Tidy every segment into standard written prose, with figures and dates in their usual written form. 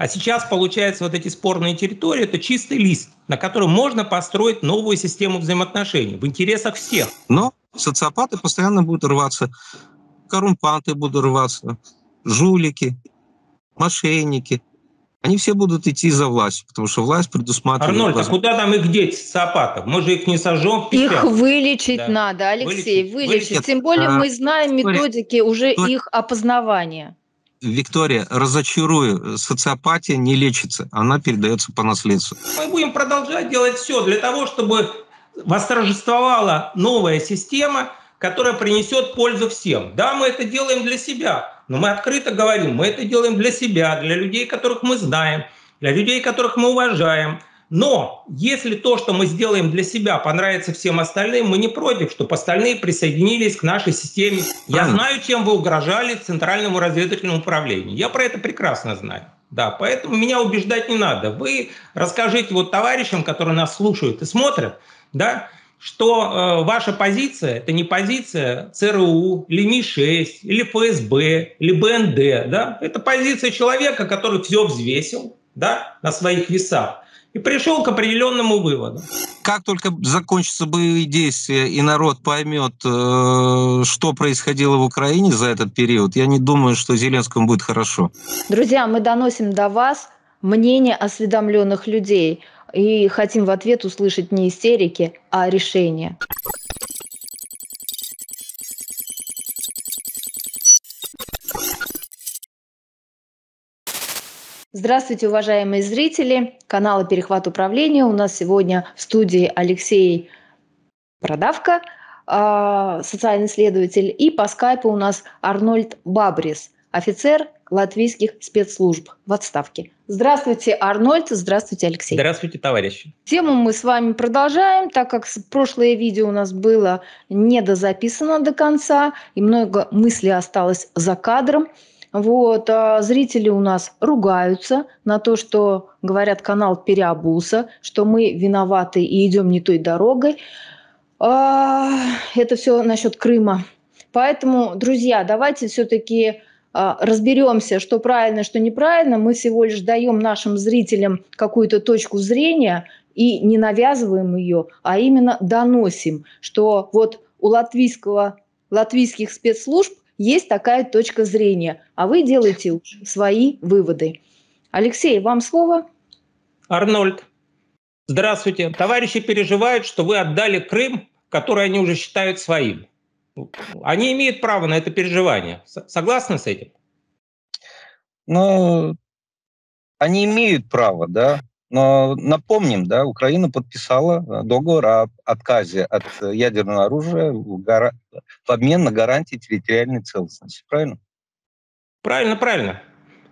А сейчас, получается, вот эти спорные территории – это чистый лист, на котором можно построить новую систему взаимоотношений в интересах всех. Но социопаты постоянно будут рваться, коррумпанты будут рваться, жулики, мошенники. Они все будут идти за властью, потому что власть предусматривает... Арнольд, а куда там их деть, социопатов? Мы же их не сожжем в печах. Их вылечить надо, Алексей, вылечить. Тем более мы знаем методики уже их опознавания. Виктория, разочарую, социопатия не лечится, она передается по наследству. Мы будем продолжать делать все для того, чтобы восторжествовала новая система, которая принесет пользу всем. Да, мы это делаем для себя, но мы открыто говорим, мы это делаем для себя, для людей, которых мы знаем, для людей, которых мы уважаем. Но если то, что мы сделаем для себя, понравится всем остальным, мы не против, чтобы остальные присоединились к нашей системе. Я знаю, чем вы угрожали Центральному разведывательному управлению. Я про это прекрасно знаю. Да, поэтому меня убеждать не надо. Вы расскажите вот товарищам, которые нас слушают и смотрят, да, что ваша позиция – это не позиция ЦРУ, или МИ-6, или ФСБ, или БНД. Да? Это позиция человека, который все взвесил, да, на своих весах и пришел к определенному выводу. Как только закончатся боевые действия и народ поймет, что происходило в Украине за этот период, я не думаю, что Зеленскому будет хорошо. Друзья, мы доносим до вас мнение осведомленных людей и хотим в ответ услышать не истерики, а решения. Здравствуйте, уважаемые зрители канала «Перехват управления». У нас сегодня в студии Алексей Бородавка, социальный исследователь, и по скайпу у нас Арнольд Бабрис, офицер латвийских спецслужб в отставке. Здравствуйте, Арнольд. Здравствуйте, Алексей. Здравствуйте, товарищи. Тему мы с вами продолжаем, так как прошлое видео у нас было недозаписано до конца, и много мыслей осталось за кадром. Вот, зрители у нас ругаются на то, что, говорят, канал переобулся, что мы виноваты и идем не той дорогой. Это все насчет Крыма. Поэтому, друзья, давайте все-таки разберемся, что правильно, что неправильно. Мы всего лишь даем нашим зрителям какую-то точку зрения и не навязываем ее, а именно доносим, что вот у латвийских спецслужб есть такая точка зрения, а вы делаете свои выводы. Алексей, вам слово. Арнольд, здравствуйте. Товарищи переживают, что вы отдали Крым, который они уже считают своим. Они имеют право на это переживание. Согласны с этим? Ну, они имеют право, да. Но напомним, да, Украина подписала договор об отказе от ядерного оружия в обмен на гарантии территориальной целостности. Правильно? Правильно.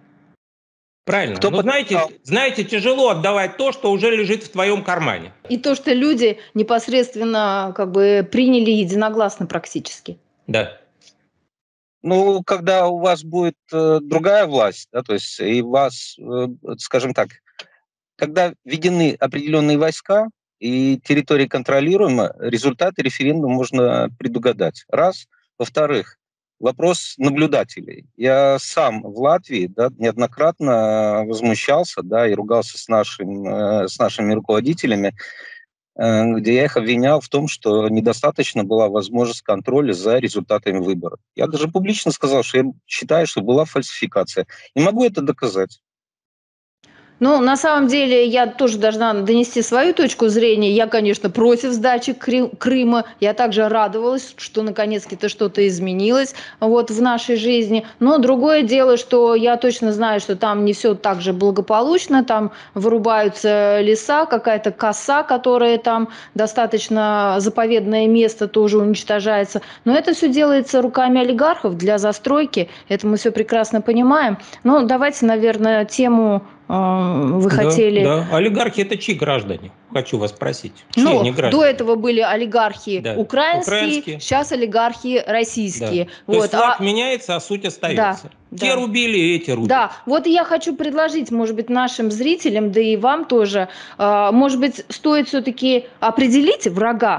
Но знаете, тяжело отдавать то, что уже лежит в твоем кармане. И то, что люди непосредственно приняли единогласно практически. Да. Ну, когда у вас будет другая власть, да, то есть и вас, скажем так, когда введены определенные войска и территории контролируема, результаты референдума можно предугадать. Раз. Во-вторых, вопрос наблюдателей. Я сам в Латвии, да, неоднократно возмущался, да, и ругался с нашими руководителями, где я их обвинял в том, что недостаточно была возможность контроля за результатами выборов. Я даже публично сказал, что я считаю, что была фальсификация. И могу это доказать. Ну, на самом деле, я тоже должна донести свою точку зрения. Я, конечно, против сдачи Крыма. Я также радовалась, что наконец-то что-то изменилось вот в нашей жизни. Но другое дело, что я точно знаю, что там не все так же благополучно. Там вырубаются леса, какая-то коса, которая там достаточно заповедное место тоже уничтожается. Но это все делается руками олигархов для застройки. Это мы все прекрасно понимаем. Но давайте, наверное, тему... Вы хотели... Да. Олигархи – это чьи граждане? Хочу вас спросить. Чьи они граждане? До этого были олигархи украинские, сейчас олигархи российские. Да. Вот. То есть флаг меняется, а суть остается. Те рубили, эти рубят. Да, вот я хочу предложить, может быть, нашим зрителям, да и вам тоже, может быть, стоит все-таки определить врага.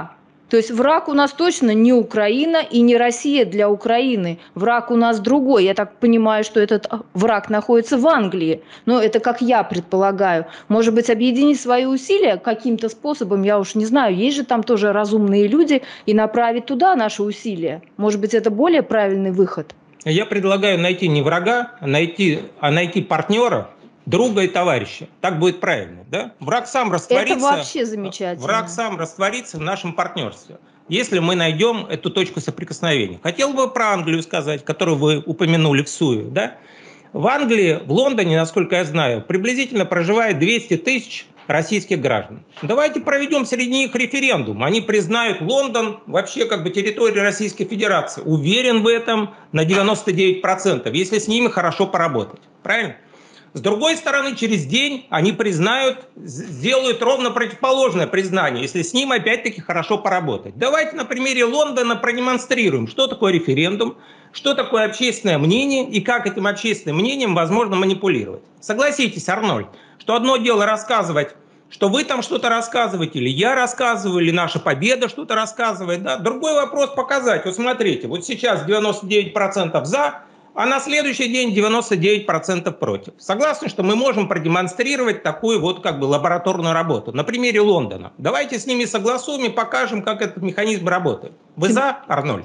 То есть враг у нас точно не Украина и не Россия для Украины. Враг у нас другой. Я так понимаю, что этот враг находится в Англии. Но это как я предполагаю. Может быть, объединить свои усилия каким-то способом, я уж не знаю. Есть же там тоже разумные люди, и направить туда наши усилия. Может быть, это более правильный выход? Я предлагаю найти не врага, а найти партнера, друга и товарища. Так будет правильно, да? Враг сам растворится. Это вообще замечательно. Враг сам растворится в нашем партнерстве, если мы найдем эту точку соприкосновения. Хотел бы про Англию сказать, которую вы упомянули в СУе, да? В Англии, в Лондоне, насколько я знаю, приблизительно проживает 200 тысяч российских граждан. Давайте проведем среди них референдум. Они признают Лондон вообще как бы территорией Российской Федерации. Уверен в этом на 99%, если с ними хорошо поработать. Правильно? С другой стороны, через день они сделают ровно противоположное признание, если с ним опять-таки хорошо поработать. Давайте на примере Лондона продемонстрируем, что такое референдум, что такое общественное мнение и как этим общественным мнением возможно манипулировать. Согласитесь, Арнольд, что одно дело рассказывать, что вы там что-то рассказываете, или я рассказываю, или наша победа что-то рассказывает. Да? Другой вопрос показать. Вот смотрите, вот сейчас 99% за, а на следующий день 99% против. Согласны, что мы можем продемонстрировать такую вот как бы лабораторную работу? На примере Лондона. Давайте с ними согласуем и покажем, как этот механизм работает. Вы за, Арнольд?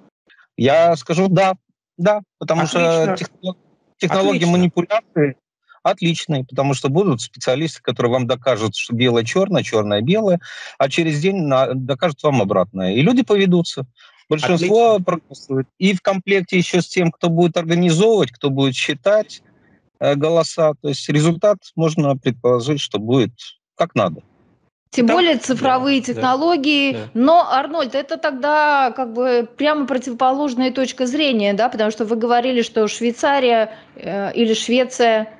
Я скажу да, потому что технологии манипуляции отличные, потому что будут специалисты, которые вам докажут, что белое черное, черное белое, а через день докажут вам обратное. И люди поведутся. Большинство проголосует. И в комплекте еще с тем, кто будет организовывать, кто будет считать голоса. То есть результат можно предположить, что будет как надо. Тем более цифровые технологии. Да. Но, Арнольд, это тогда как бы прямо противоположная точка зрения, да, потому что вы говорили, что Швейцария или Швеция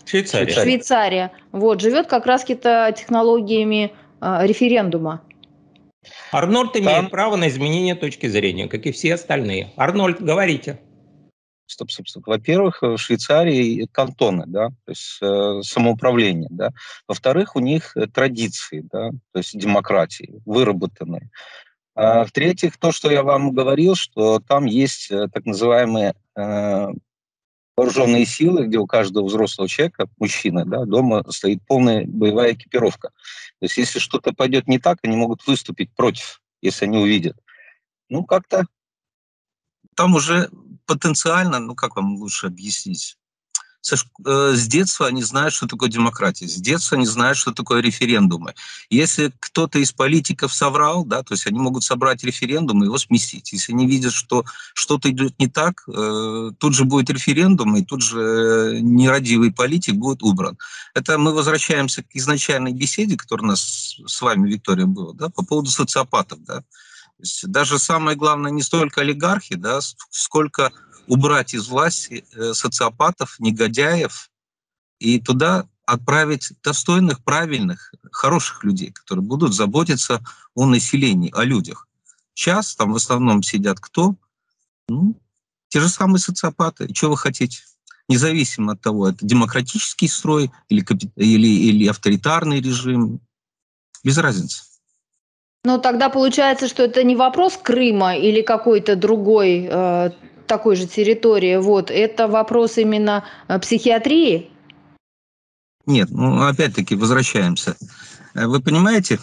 вот, живет как раз-таки технологиями референдума. Арнольд имеет право на изменение точки зрения, как и все остальные. Арнольд, говорите. Стоп. Во-первых, в Швейцарии кантоны, да, то есть самоуправление, да. Во-вторых, у них традиции, да, то есть демократии, выработанные. А в-третьих, то, что я вам говорил, что там есть так называемые вооруженные силы, где у каждого взрослого человека, мужчины, да, дома стоит полная боевая экипировка. То есть если что-то пойдет не так, они могут выступить против, если они увидят. Ну, как-то там уже потенциально, ну, как вам лучше объяснить? С детства они знают, что такое демократия. С детства они знают, что такое референдумы. Если кто-то из политиков соврал, да, то есть они могут собрать референдум и его сместить. Если они видят, что что-то идет не так, тут же будет референдум, и тут же нерадивый политик будет убран. Это мы возвращаемся к изначальной беседе, которая у нас с вами, Виктория, была, да, по поводу социопатов. Да. То есть даже самое главное не столько олигархи, да, сколько убрать из власти социопатов, негодяев и туда отправить достойных, правильных, хороших людей, которые будут заботиться о населении, о людях. Сейчас там в основном сидят кто? Ну, те же самые социопаты. И что вы хотите? Независимо от того, это демократический строй или авторитарный режим, без разницы. Ну, тогда получается, что это не вопрос Крыма или какой-то другой такой же территории. Вот. Это вопрос именно психиатрии? Нет, ну, опять-таки, возвращаемся. Вы понимаете,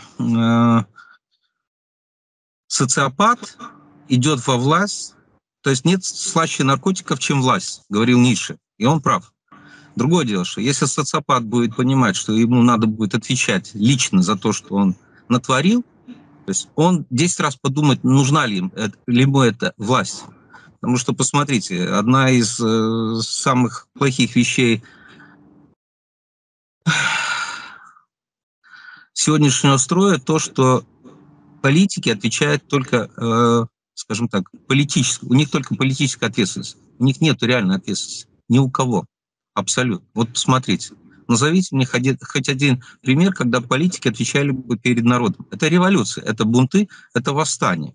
социопат идет во власть, то есть нет слаще наркотиков, чем власть, говорил Ницше, и он прав. Другое дело, что если социопат будет понимать, что ему надо будет отвечать лично за то, что он натворил, то есть он 10 раз подумает, нужна ли ему эта власть. Потому что, посмотрите, одна из самых плохих вещей сегодняшнего строя то, что политики отвечают только, скажем так, у них только политическая ответственность. У них нет реальной ответственности. Ни у кого. Абсолютно. Вот посмотрите. Назовите мне хоть один пример, когда политики отвечали бы перед народом. Это революция, это бунты, это восстание.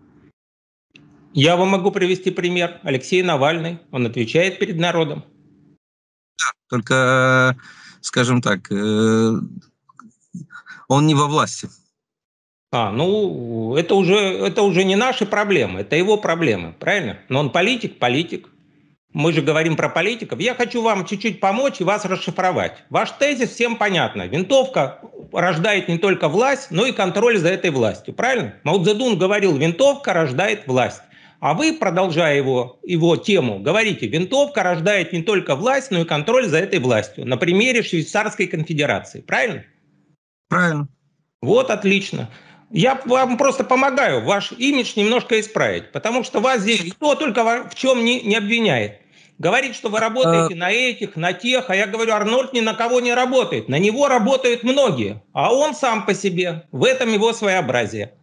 Я вам могу привести пример. Алексей Навальный, он отвечает перед народом. Да, только, скажем так, он не во власти. Ну, это уже не наши проблемы, это его проблемы, правильно? Но он политик. Мы же говорим про политиков. Я хочу вам чуть-чуть помочь и вас расшифровать. Ваш тезис всем понятно. Винтовка рождает не только власть, но и контроль за этой властью. Правильно? Мао Цзэдун говорил, винтовка рождает власть. А вы, продолжая его тему, говорите, винтовка рождает не только власть, но и контроль за этой властью. На примере Швейцарской конфедерации. Правильно? Правильно. Вот, отлично. Я вам просто помогаю ваш имидж немножко исправить, потому что вас здесь никто только в чем не обвиняет. Говорит, что вы работаете на этих, на тех, а я говорю, Арнольд ни на кого не работает. На него работают многие, а он сам по себе. В этом его своеобразие.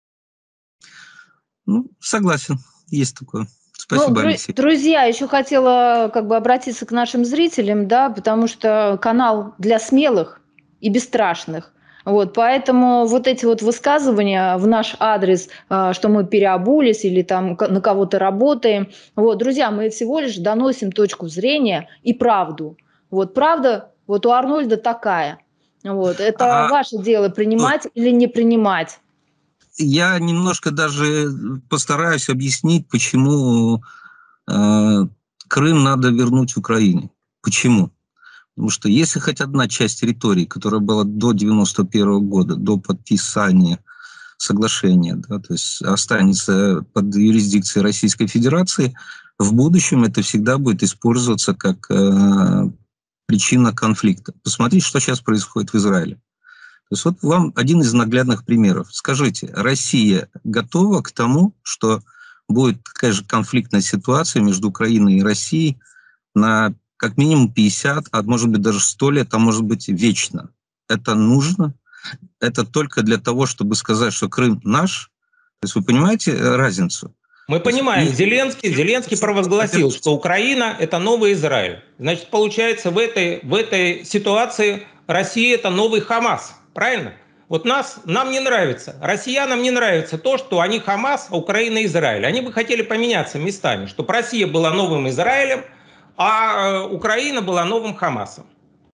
Согласен, есть такое. Спасибо, Алексей. Друзья, еще хотела обратиться к нашим зрителям, да, потому что канал для смелых и бесстрашных. Поэтому эти высказывания в наш адрес, что мы переобулись или там на кого-то работаем, друзья, мы всего лишь доносим точку зрения и правду. Правда у Арнольда такая. Это ваше дело, принимать или не принимать. Я немножко даже постараюсь объяснить, почему Крым надо вернуть Украине. Почему? Потому что если хоть одна часть территории, которая была до 1991 года, до подписания соглашения, да, то есть останется под юрисдикцией Российской Федерации, в будущем это всегда будет использоваться как причина конфликта. Посмотрите, что сейчас происходит в Израиле. То есть вам один из наглядных примеров. Скажите, Россия готова к тому, что будет такая же конфликтная ситуация между Украиной и Россией на как минимум 50, а может быть даже 100 лет, а может быть вечно? Это нужно? Это только для того, чтобы сказать, что Крым наш? То есть вы понимаете разницу? Мы понимаем, Зеленский провозгласил, что Украина – это новый Израиль. Значит, получается, в этой ситуации Россия – это новый Хамас. Правильно? Нам не нравится, россиянам не нравится то, что они Хамас, а Украина Израиль. Они бы хотели поменяться местами, чтобы Россия была новым Израилем, а Украина была новым Хамасом.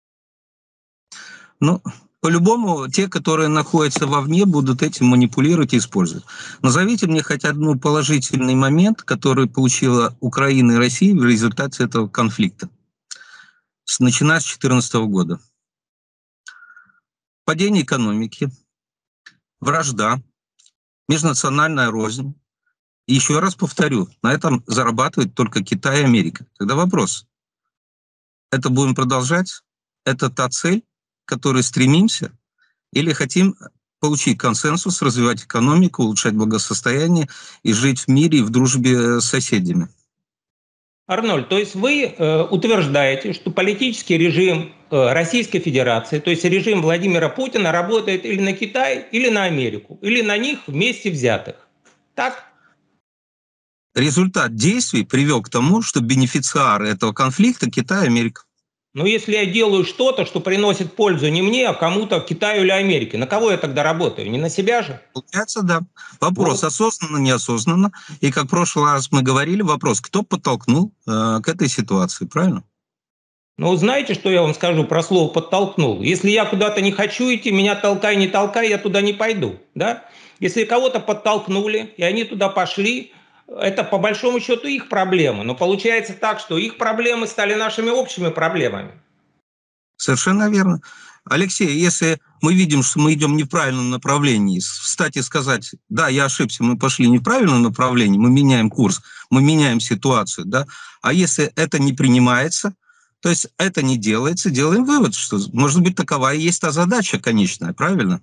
По-любому, те, которые находятся вовне, будут этим манипулировать и использовать. Назовите мне хоть один положительный момент, который получила Украина и Россия в результате этого конфликта, начиная с 2014 года. Падение экономики, вражда, межнациональная рознь. И еще раз повторю, на этом зарабатывают только Китай и Америка. Тогда вопрос. Это будем продолжать? Это та цель, к которой стремимся? Или хотим получить консенсус, развивать экономику, улучшать благосостояние и жить в мире и в дружбе с соседями? Арнольд, то есть вы утверждаете, что политический режим Российской Федерации, то есть режим Владимира Путина, работает или на Китай, или на Америку, или на них вместе взятых. Так? Результат действий привел к тому, что бенефициары этого конфликта – Китай и Америка. Но если я делаю что-то, что приносит пользу не мне, а кому-то, Китаю или Америке, на кого я тогда работаю? Не на себя же? Получается, да. Вопрос осознанно, неосознанно. И как в прошлый раз мы говорили, вопрос, кто подтолкнул к этой ситуации, правильно? Знаете, что я вам скажу про слово «подтолкнул»? Если я куда-то не хочу идти, меня толкай, не толкай, я туда не пойду. Да? Если кого-то подтолкнули, и они туда пошли, это по большому счету их проблемы. Но получается так, что их проблемы стали нашими общими проблемами. Совершенно верно. Алексей, если мы видим, что мы идем в неправильном направлении, встать и сказать, да, я ошибся, мы пошли в неправильном направлении, мы меняем курс, мы меняем ситуацию, да, а если это не принимается, то есть это не делается, делаем вывод, что, может быть, такова и есть та задача конечная, правильно?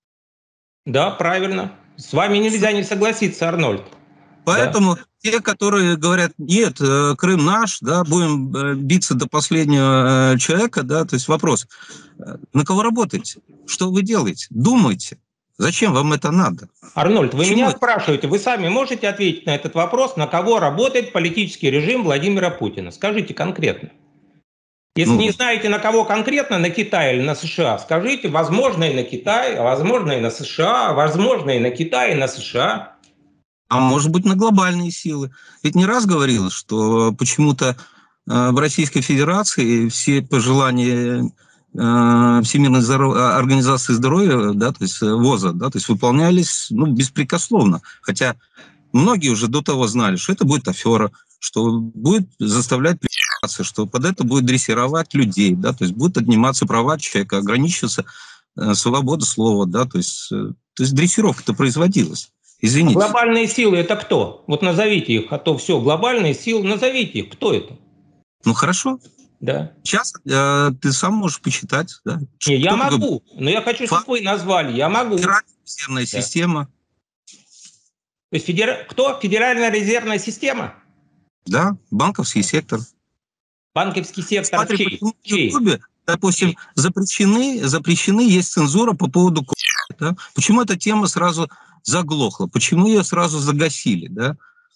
Да, правильно. С вами нельзя не согласиться, Арнольд. Поэтому те, которые говорят, нет, Крым наш, да, будем биться до последнего человека, да, то есть вопрос, на кого работаете? Что вы делаете? Думайте. Зачем вам это надо? Арнольд, вы меня спрашиваете, вы сами можете ответить на этот вопрос, на кого работает политический режим Владимира Путина? Скажите конкретно. Если не знаете, на кого конкретно, на Китай или на США, скажите, возможно, и на Китай, а возможно, и на США, возможно, и на Китай, и на США. А может быть, на глобальные силы. Ведь не раз говорилось, что почему-то в Российской Федерации все пожелания Всемирной организации здоровья, да, то есть ВОЗа, да, то есть выполнялись беспрекословно. Хотя многие уже до того знали, что это будет афера, что будет заставлять прививаться, что под это будет дрессировать людей, да, то есть будут отниматься права человека, ограничиваться свобода слова, да, то есть дрессировка-то производилась. Извините. А глобальные силы это кто? Вот назовите их, а то все, глобальные силы, назовите их, кто это? Ну хорошо. Да. Сейчас ты сам можешь почитать. Да? Не, я могу, но я хочу, чтобы вы назвали. Я могу. Федеральная резервная система. То есть кто? Федеральная резервная система? Да, банковский сектор. Банковский сектор. Смотри, почему в Ютубе, допустим, запрещены, есть цензура по поводу да? Почему эта тема сразу заглохла? Почему ее сразу загасили? Да?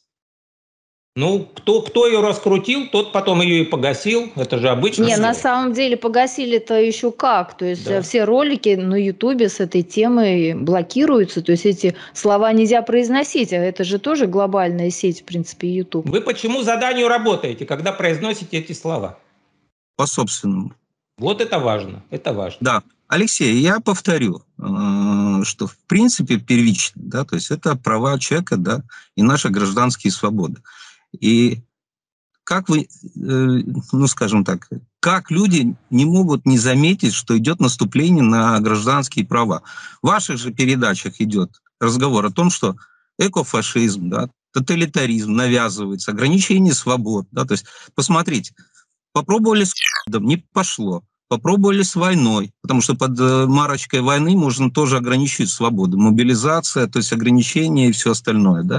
Ну, кто ее раскрутил, тот потом ее и погасил. Это же обычно. Не, на самом деле погасили-то еще как. То есть все ролики на Ютубе с этой темой блокируются. То есть эти слова нельзя произносить. А это же тоже глобальная сеть, в принципе, Ютуб. Вы почему заданию работаете, когда произносите эти слова? По собственному. Вот это важно. Это важно. Да. Алексей, я повторю, что в принципе первично, да, то есть это права человека, да, и наши гражданские свободы. И как вы, скажем так, как люди не могут не заметить, что идет наступление на гражданские права? В ваших же передачах идет разговор о том, что экофашизм, да, тоталитаризм навязывается, ограничение свобод. Да, то есть, посмотрите, попробовали с не пошло. Попробовали с войной, потому что под марочкой войны можно тоже ограничить свободу. Мобилизация, то есть ограничения и все остальное. Да?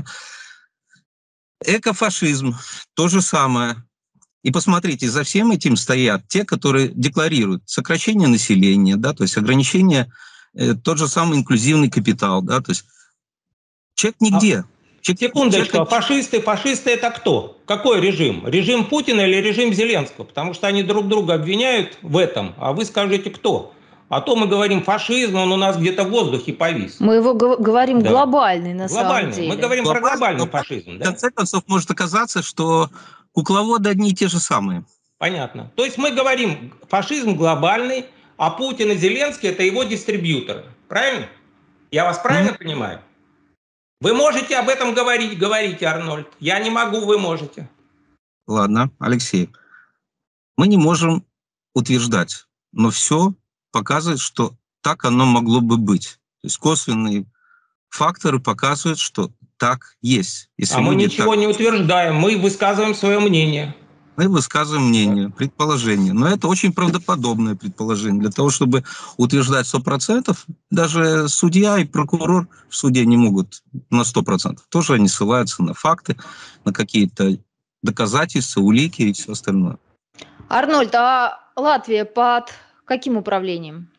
Экофашизм – то же самое. И посмотрите, за всем этим стоят те, которые декларируют сокращение населения, да, то есть ограничение, тот же самый инклюзивный капитал. Да, то есть человек нигде. Секундочку, фашисты это кто? Какой режим? Режим Путина или режим Зеленского? Потому что они друг друга обвиняют в этом, а вы скажите, кто? А то мы говорим фашизм, он у нас где-то в воздухе повис. Мы его говорим глобальный на самом деле. Мы говорим про глобальный фашизм. Да? В конце концов, может оказаться, что кукловоды одни и те же самые. Понятно. То есть мы говорим фашизм глобальный, а Путин и Зеленский это его дистрибьюторы. Правильно? Я вас правильно понимаю? Вы можете об этом говорить, говорите, Арнольд. Я не могу, вы можете. Ладно, Алексей. Мы не можем утверждать, но все показывает, что так оно могло бы быть. То есть косвенные факторы показывают, что так есть. Если мы ничего не утверждаем, мы высказываем свое мнение. Мы высказываем мнение, предположение. Но это очень правдоподобное предположение. Для того, чтобы утверждать 100%, даже судья и прокурор в суде не могут на 100%. Тоже они ссылаются на факты, на какие-то доказательства, улики и все остальное. Арнольд, а Латвия под каким управлением?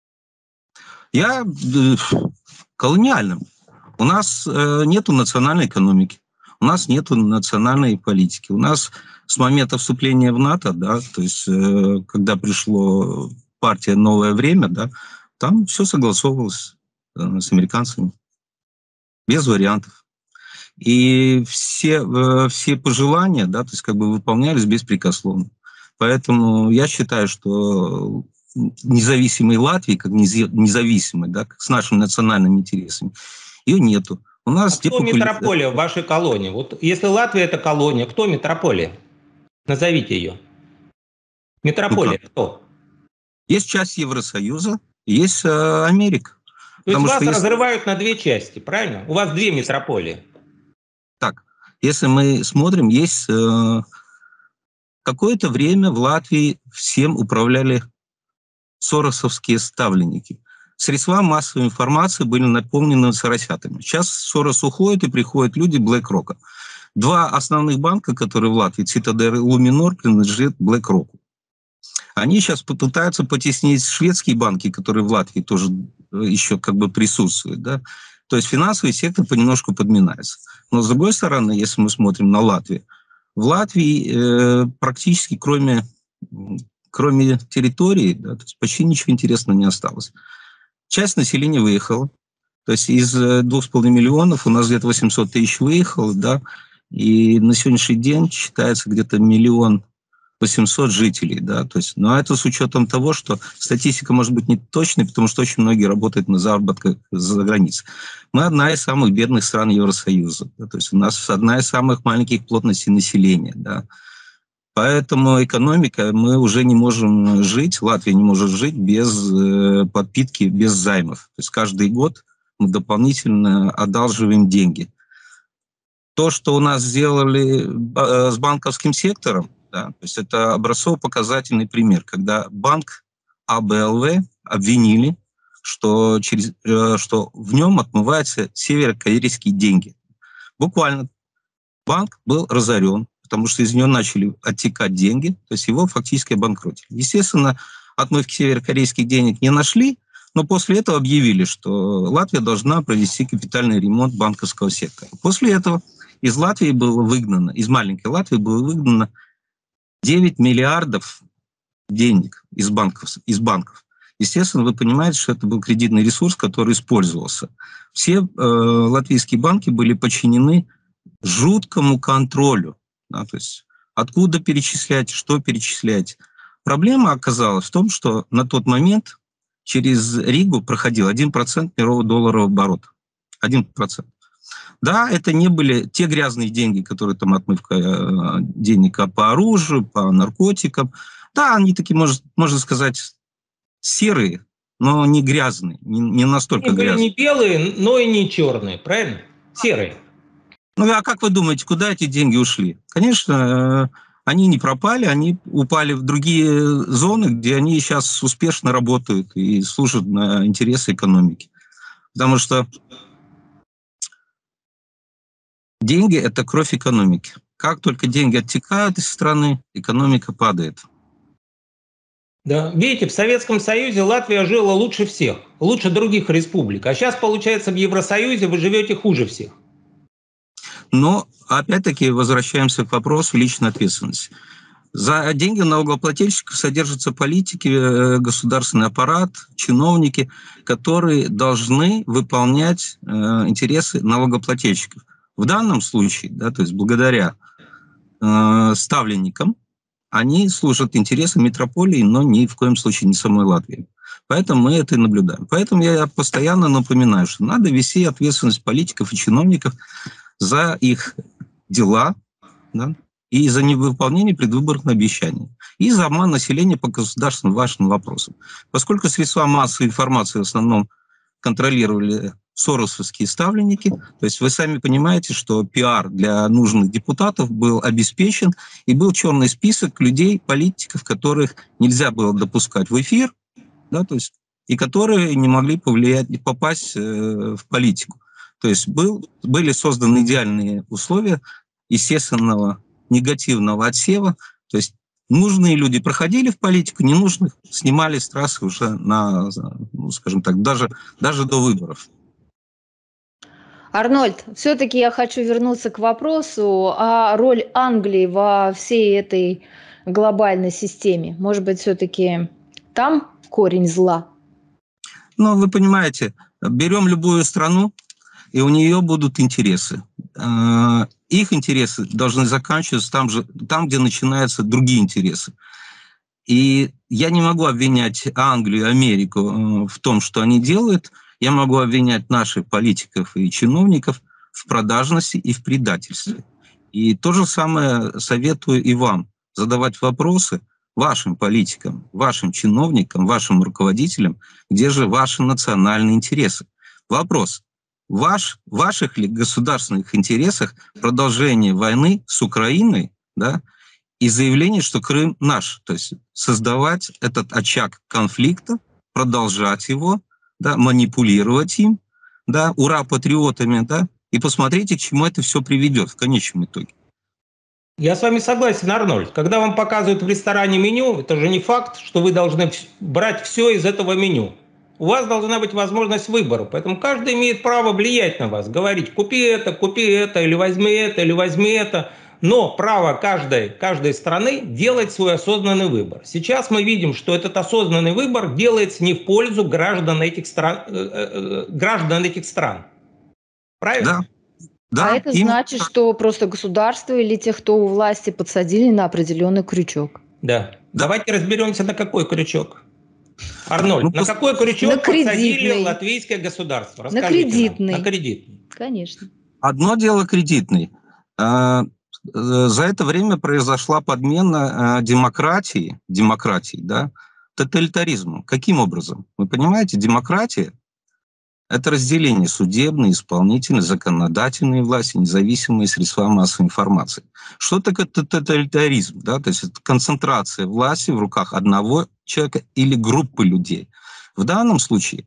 Я колониальным. У нас нету национальной экономики. У нас нет национальной политики. У нас с момента вступления в НАТО, да, то есть когда пришла партия «Новое время», да, там все согласовывалось с американцами. Без вариантов. И все пожелания, да, то есть как бы выполнялись беспрекословно. Поэтому я считаю, что независимой Латвии, как независимой, да, как с нашими национальными интересами, ее нету. У нас кто метрополия в вашей колонии? Вот если Латвия это колония, кто метрополия? Назовите ее. Метрополия кто? Есть часть Евросоюза, есть Америка. То есть вас разрывают на две части, правильно? У вас две метрополии. Так, если мы смотрим, есть какое-то время в Латвии всем управляли соросовские ставленники. Средства массовой информации были наполнены соросятами. Сейчас Сорос уходит, и приходят люди BlackRock. Два основных банка, которые в Латвии, Citadel и Luminor, принадлежат BlackRock. Они сейчас попытаются потеснить шведские банки, которые в Латвии тоже еще как бы присутствуют. Да? То есть финансовый сектор понемножку подминается. Но с другой стороны, если мы смотрим на Латвию, в Латвии практически кроме территории, да, то есть почти ничего интересного не осталось. Часть населения выехала. То есть из 2,5 миллионов у нас где-то 800 тысяч выехало, да, и на сегодняшний день считается где-то 1 миллион 800 жителей, да, то есть, но это с учетом того, что статистика может быть не точной, потому что очень многие работают на заработках за границей. Мы одна из самых бедных стран Евросоюза, да, то есть у нас одна из самых маленьких плотностей населения, да. Поэтому экономика, мы уже не можем жить, Латвия не может жить без подпитки, без займов. То есть каждый год мы дополнительно одалживаем деньги. То, что у нас сделали с банковским сектором, да, то есть это образцово-показательный пример, когда банк АБЛВ обвинили, что в нем отмываются северокорейские деньги. Буквально банк был разорен, потому что из него начали оттекать деньги, то есть его фактически обанкротили. Естественно, отмывки северокорейских денег не нашли, но после этого объявили, что Латвия должна провести капитальный ремонт банковского сектора. После этого из Латвии было выгнано, из маленькой Латвии было выгнано 9 миллиардов денег из банков. Естественно, вы понимаете, что это был кредитный ресурс, который использовался. Все латвийские банки были подчинены жуткому контролю. Да, то есть откуда перечислять, что перечислять. Проблема оказалась в том, что на тот момент через Ригу проходил 1% мирового долларового оборота. 1%. Да, это не были те грязные деньги, которые там отмывка денег по оружию, по наркотикам. Да, они такие, можно сказать, серые, но не грязные, не настолько они грязные. Были не белые, но и не черные, правильно? Серые. Ну, а как вы думаете, куда эти деньги ушли? Конечно, они не пропали, они упали в другие зоны, где они сейчас успешно работают и служат на интересы экономики. Потому что деньги – это кровь экономики. Как только деньги оттекают из страны, экономика падает. Да. Видите, в Советском Союзе Латвия жила лучше всех, лучше других республик. А сейчас, получается, в Евросоюзе вы живете хуже всех. Но, опять-таки, возвращаемся к вопросу личной ответственности. За деньги налогоплательщиков содержатся политики, государственный аппарат, чиновники, которые должны выполнять интересы налогоплательщиков. В данном случае, да, то есть благодаря ставленникам, они служат интересам метрополии, но ни в коем случае не самой Латвии. Поэтому мы это и наблюдаем. Поэтому я постоянно напоминаю, что надо вести ответственность политиков и чиновников за их дела, да, и за невыполнение предвыборных обещаний, и за обман населения по государственным важным вопросам. Поскольку средства массовой информации в основном контролировали соросовские ставленники, то есть вы сами понимаете, что пиар для нужных депутатов был обеспечен, и был черный список людей, политиков, которых нельзя было допускать в эфир, да, то есть, и которые не могли повлиять, попасть в политику. То есть были созданы идеальные условия естественного негативного отсева. То есть нужные люди проходили в политику, ненужных снимали с трассы уже на, ну, скажем так, даже до выборов. Арнольд, все-таки я хочу вернуться к вопросу о роли Англии во всей этой глобальной системе. Может быть, все-таки там корень зла? Ну, вы понимаете, берем любую страну, и у нее будут интересы. Их интересы должны заканчиваться там, где начинаются другие интересы. И я не могу обвинять Англию, Америку в том, что они делают. Я могу обвинять наших политиков и чиновников в продажности и в предательстве. И то же самое советую и вам. Задавать вопросы вашим политикам, вашим чиновникам, вашим руководителям, где же ваши национальные интересы. Вопрос. В ваших ли государственных интересах продолжение войны с Украиной, да, и заявление, что Крым наш, то есть создавать этот очаг конфликта, продолжать его, да, манипулировать им, да, ура патриотами, да, и посмотрите, к чему это все приведет в конечном итоге. Я с вами согласен, Арнольд. Когда вам показывают в ресторане меню, это же не факт, что вы должны брать все из этого меню. У вас должна быть возможность выбора, поэтому каждый имеет право влиять на вас, говорить, купи это, или возьми это. Но право каждой страны делать свой осознанный выбор. Сейчас мы видим, что этот осознанный выбор делается не в пользу граждан этих стран. Правильно? Да, это значит, что просто государство или те, кто у власти, подсадили на определенный крючок. Да. Давайте разберемся, на какой крючок. Арнольд, на какой крючок подсадили латвийское государство? Расскажите на кредитный. На кредитный. Конечно. Одно дело кредитный. За это время произошла подмена демократии, да, тоталитаризмом. Каким образом? Вы понимаете, демократия – это разделение судебной, исполнительной, законодательной власти, независимые средства массовой информации. Что такое тоталитаризм? Да? То есть это концентрация власти в руках одного человека или группы людей. В данном случае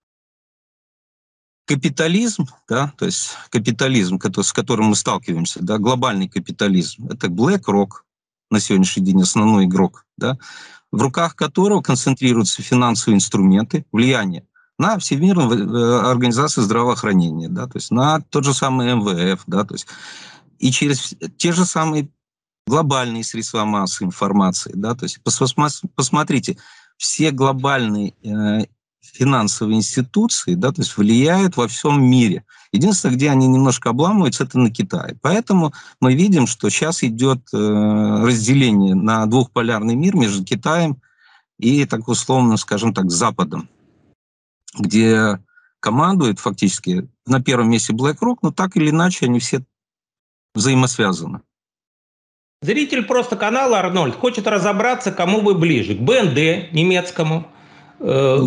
капитализм, да, то есть капитализм, с которым мы сталкиваемся, да, глобальный капитализм, это BlackRock, на сегодняшний день основной игрок, да, в руках которого концентрируются финансовые инструменты, влияние на Всемирную организацию здравоохранения, да, то есть на тот же самый МВФ, да, то есть и через те же самые глобальные средства массовой информации, да, то есть посмотрите, все глобальные финансовые институции, да, то есть влияют во всем мире. Единственное, где они немножко обламываются, это на Китае. Поэтому мы видим, что сейчас идет разделение на двухполярный мир между Китаем и, так условно, скажем так, Западом, где командует фактически на первом месте BlackRock, но так или иначе они все взаимосвязаны. Зритель просто канала, Арнольд, хочет разобраться, кому вы ближе. К БНД немецкому, к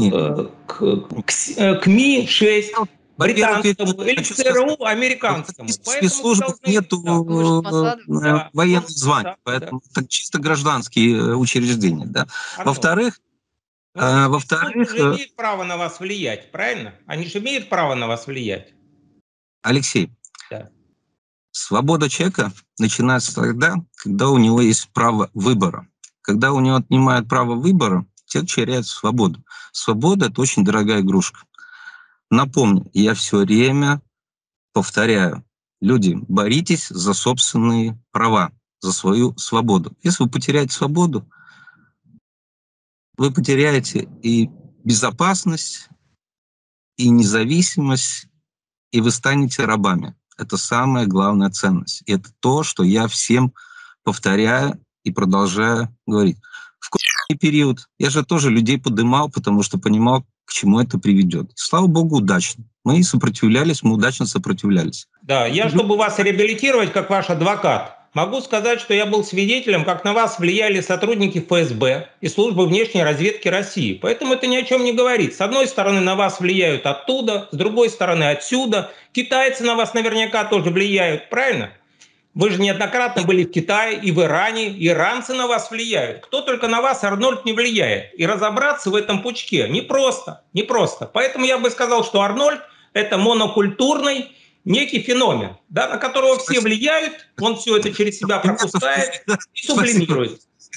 МИ-6 британскому или к ЦРУ американскому. В спецслужбах нету военных званий, поэтому это чисто гражданские учреждения. Да. Во-вторых, они же имеют право на вас влиять, правильно? Они же имеют право на вас влиять. Алексей, да. Свобода человека начинается тогда, когда у него есть право выбора. Когда у него отнимают право выбора, человек теряет свободу. Свобода – это очень дорогая игрушка. Напомню, я все время повторяю, люди, боритесь за собственные права, за свою свободу. Если вы потеряете свободу, вы потеряете и безопасность, и независимость, и вы станете рабами. Это самая главная ценность. И это то, что я всем повторяю и продолжаю говорить. В какой период я же тоже людей подымал, потому что понимал, к чему это приведет. Слава богу, удачно. Мы сопротивлялись, мы удачно сопротивлялись. Да, я, чтобы вас реабилитировать как ваш адвокат, могу сказать, что я был свидетелем, как на вас влияли сотрудники ФСБ и службы внешней разведки России. Поэтому это ни о чем не говорит. С одной стороны, на вас влияют оттуда, с другой стороны, отсюда. Китайцы на вас наверняка тоже влияют, правильно? Вы же неоднократно были в Китае и в Иране. Иранцы на вас влияют. Кто только на вас, Арнольд, не влияет. И разобраться в этом пучке непросто. Непросто. Поэтому я бы сказал, что Арнольд – это монокультурный некий феномен, да, на которого все влияют, он все это через себя пропускает и сублимирует.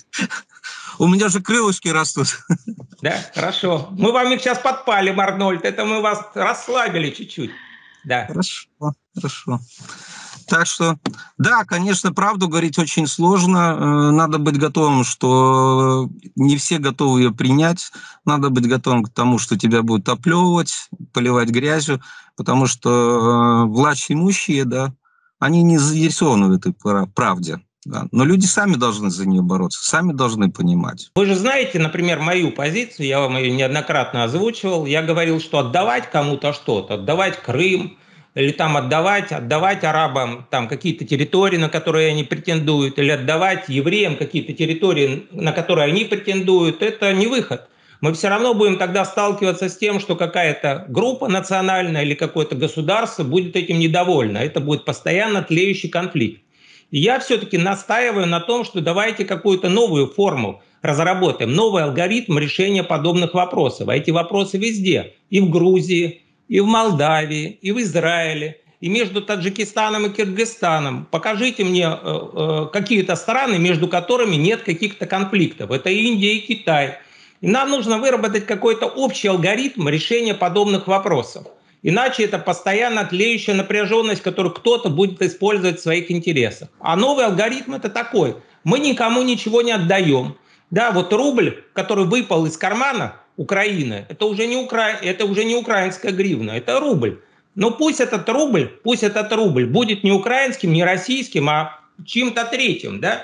У меня же крылышки растут. Да, хорошо. Мы вам их сейчас подпалим, Арнольд. Это мы вас расслабили чуть-чуть. Да. Хорошо, хорошо. Так что, да, конечно, правду говорить очень сложно. Надо быть готовым, что не все готовы ее принять. Надо быть готовым к тому, что тебя будут оплевывать, поливать грязью, потому что власть имущие, да, они не заинтересованы в этой правде. Да. Но люди сами должны за нее бороться, сами должны понимать. Вы же знаете, например, мою позицию, я вам ее неоднократно озвучивал. Я говорил, что отдавать кому-то что-то, отдавать Крым, или там отдавать арабам там какие-то территории, на которые они претендуют, или отдавать евреям какие-то территории, на которые они претендуют, это не выход. Мы все равно будем тогда сталкиваться с тем, что какая-то группа национальная или какое-то государство будет этим недовольно. Это будет постоянно тлеющий конфликт. И я все-таки настаиваю на том, что давайте какую-то новую форму разработаем, новый алгоритм решения подобных вопросов. А эти вопросы везде, и в Грузии, и в Молдавии, и в Израиле, и между Таджикистаном и Кыргызстаном. Покажите мне какие-то страны, между которыми нет каких-то конфликтов. Это Индия и Китай. И нам нужно выработать какой-то общий алгоритм решения подобных вопросов. Иначе это постоянно тлеющая напряженность, которую кто-то будет использовать в своих интересах. А новый алгоритм это такой. Мы никому ничего не отдаем. Да, вот рубль, который выпал из кармана Украины, это уже не украинская гривна, это рубль. Но пусть этот рубль будет не украинским, не российским, а чьим-то третьим, да?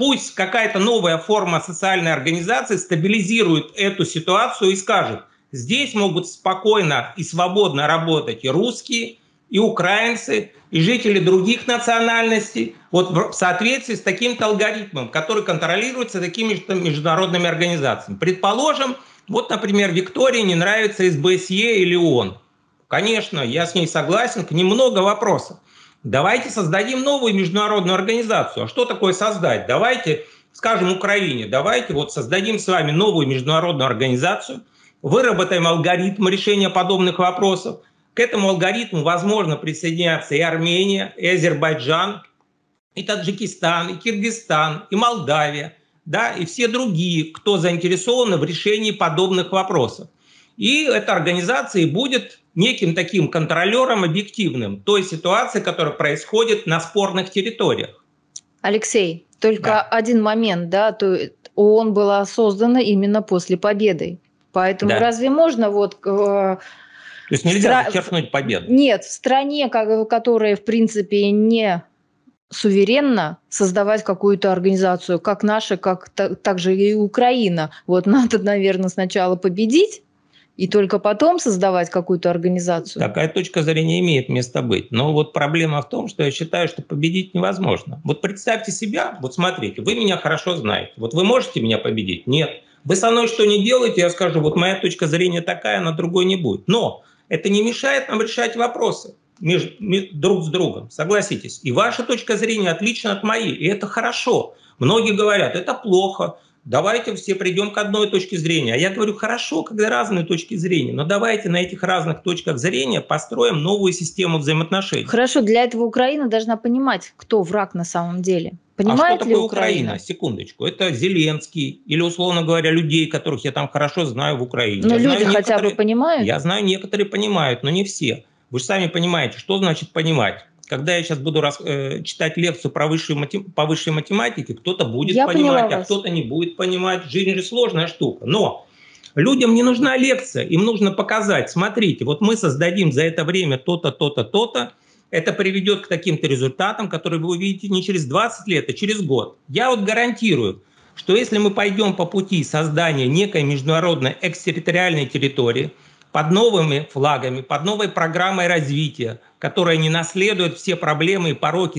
Пусть какая-то новая форма социальной организации стабилизирует эту ситуацию и скажет, здесь могут спокойно и свободно работать и русские, и украинцы, и жители других национальностей, вот в соответствии с таким-то алгоритмом, который контролируется такими-то международными организациями. Предположим, вот, например, Виктории не нравится СБСЕ или ООН. Конечно, я с ней согласен, к ним много вопросов. Давайте создадим новую международную организацию. А что такое создать? Давайте, скажем, Украине, давайте вот создадим с вами новую международную организацию, выработаем алгоритм решения подобных вопросов. К этому алгоритму возможно присоединяться и Армения, и Азербайджан, и Таджикистан, и Киргизстан, и Молдавия, да, и все другие, кто заинтересованы в решении подобных вопросов. И эта организация будет неким таким контролером объективным той ситуации, которая происходит на спорных территориях. Алексей, только один момент, да, то ООН была создана именно после победы. Поэтому разве можно вот... То есть нельзя зачеркнуть победу? Нет, в стране, которая, в принципе, не суверенно создавать какую-то организацию, как наша, как также и Украина. Вот надо, наверное, сначала победить, и только потом создавать какую-то организацию. Такая точка зрения имеет место быть. Но вот проблема в том, что я считаю, что победить невозможно. Вот представьте себя, вот смотрите, вы меня хорошо знаете. Вот вы можете меня победить? Нет. Вы со мной что не делаете, я скажу, вот моя точка зрения такая, она другой не будет. Но это не мешает нам решать вопросы друг с другом, согласитесь. И ваша точка зрения отлична от моей, и это хорошо. Многие говорят, это плохо. Давайте все придем к одной точке зрения. А я говорю, хорошо, когда разные точки зрения, но давайте на этих разных точках зрения построим новую систему взаимоотношений. Хорошо, для этого Украина должна понимать, кто враг на самом деле. Понимает что ли такое Украина? Секундочку. Это Зеленский или, условно говоря, людей, которых я там хорошо знаю в Украине. Но люди хотя бы понимают? Я знаю, некоторые понимают, но не все. Вы же сами понимаете, что значит понимать. Когда я сейчас буду читать лекцию по высшей математике, кто-то будет понимать, а кто-то не будет понимать. Жизнь же сложная штука. Но людям не нужна лекция, им нужно показать. Смотрите, вот мы создадим за это время то-то, то-то, то-то. Это приведет к таким-то результатам, которые вы увидите не через 20 лет, а через год. Я вот гарантирую, что если мы пойдем по пути создания некой международной экстерриториальной территории, под новыми флагами, под новой программой развития, которая не наследует все проблемы и пороки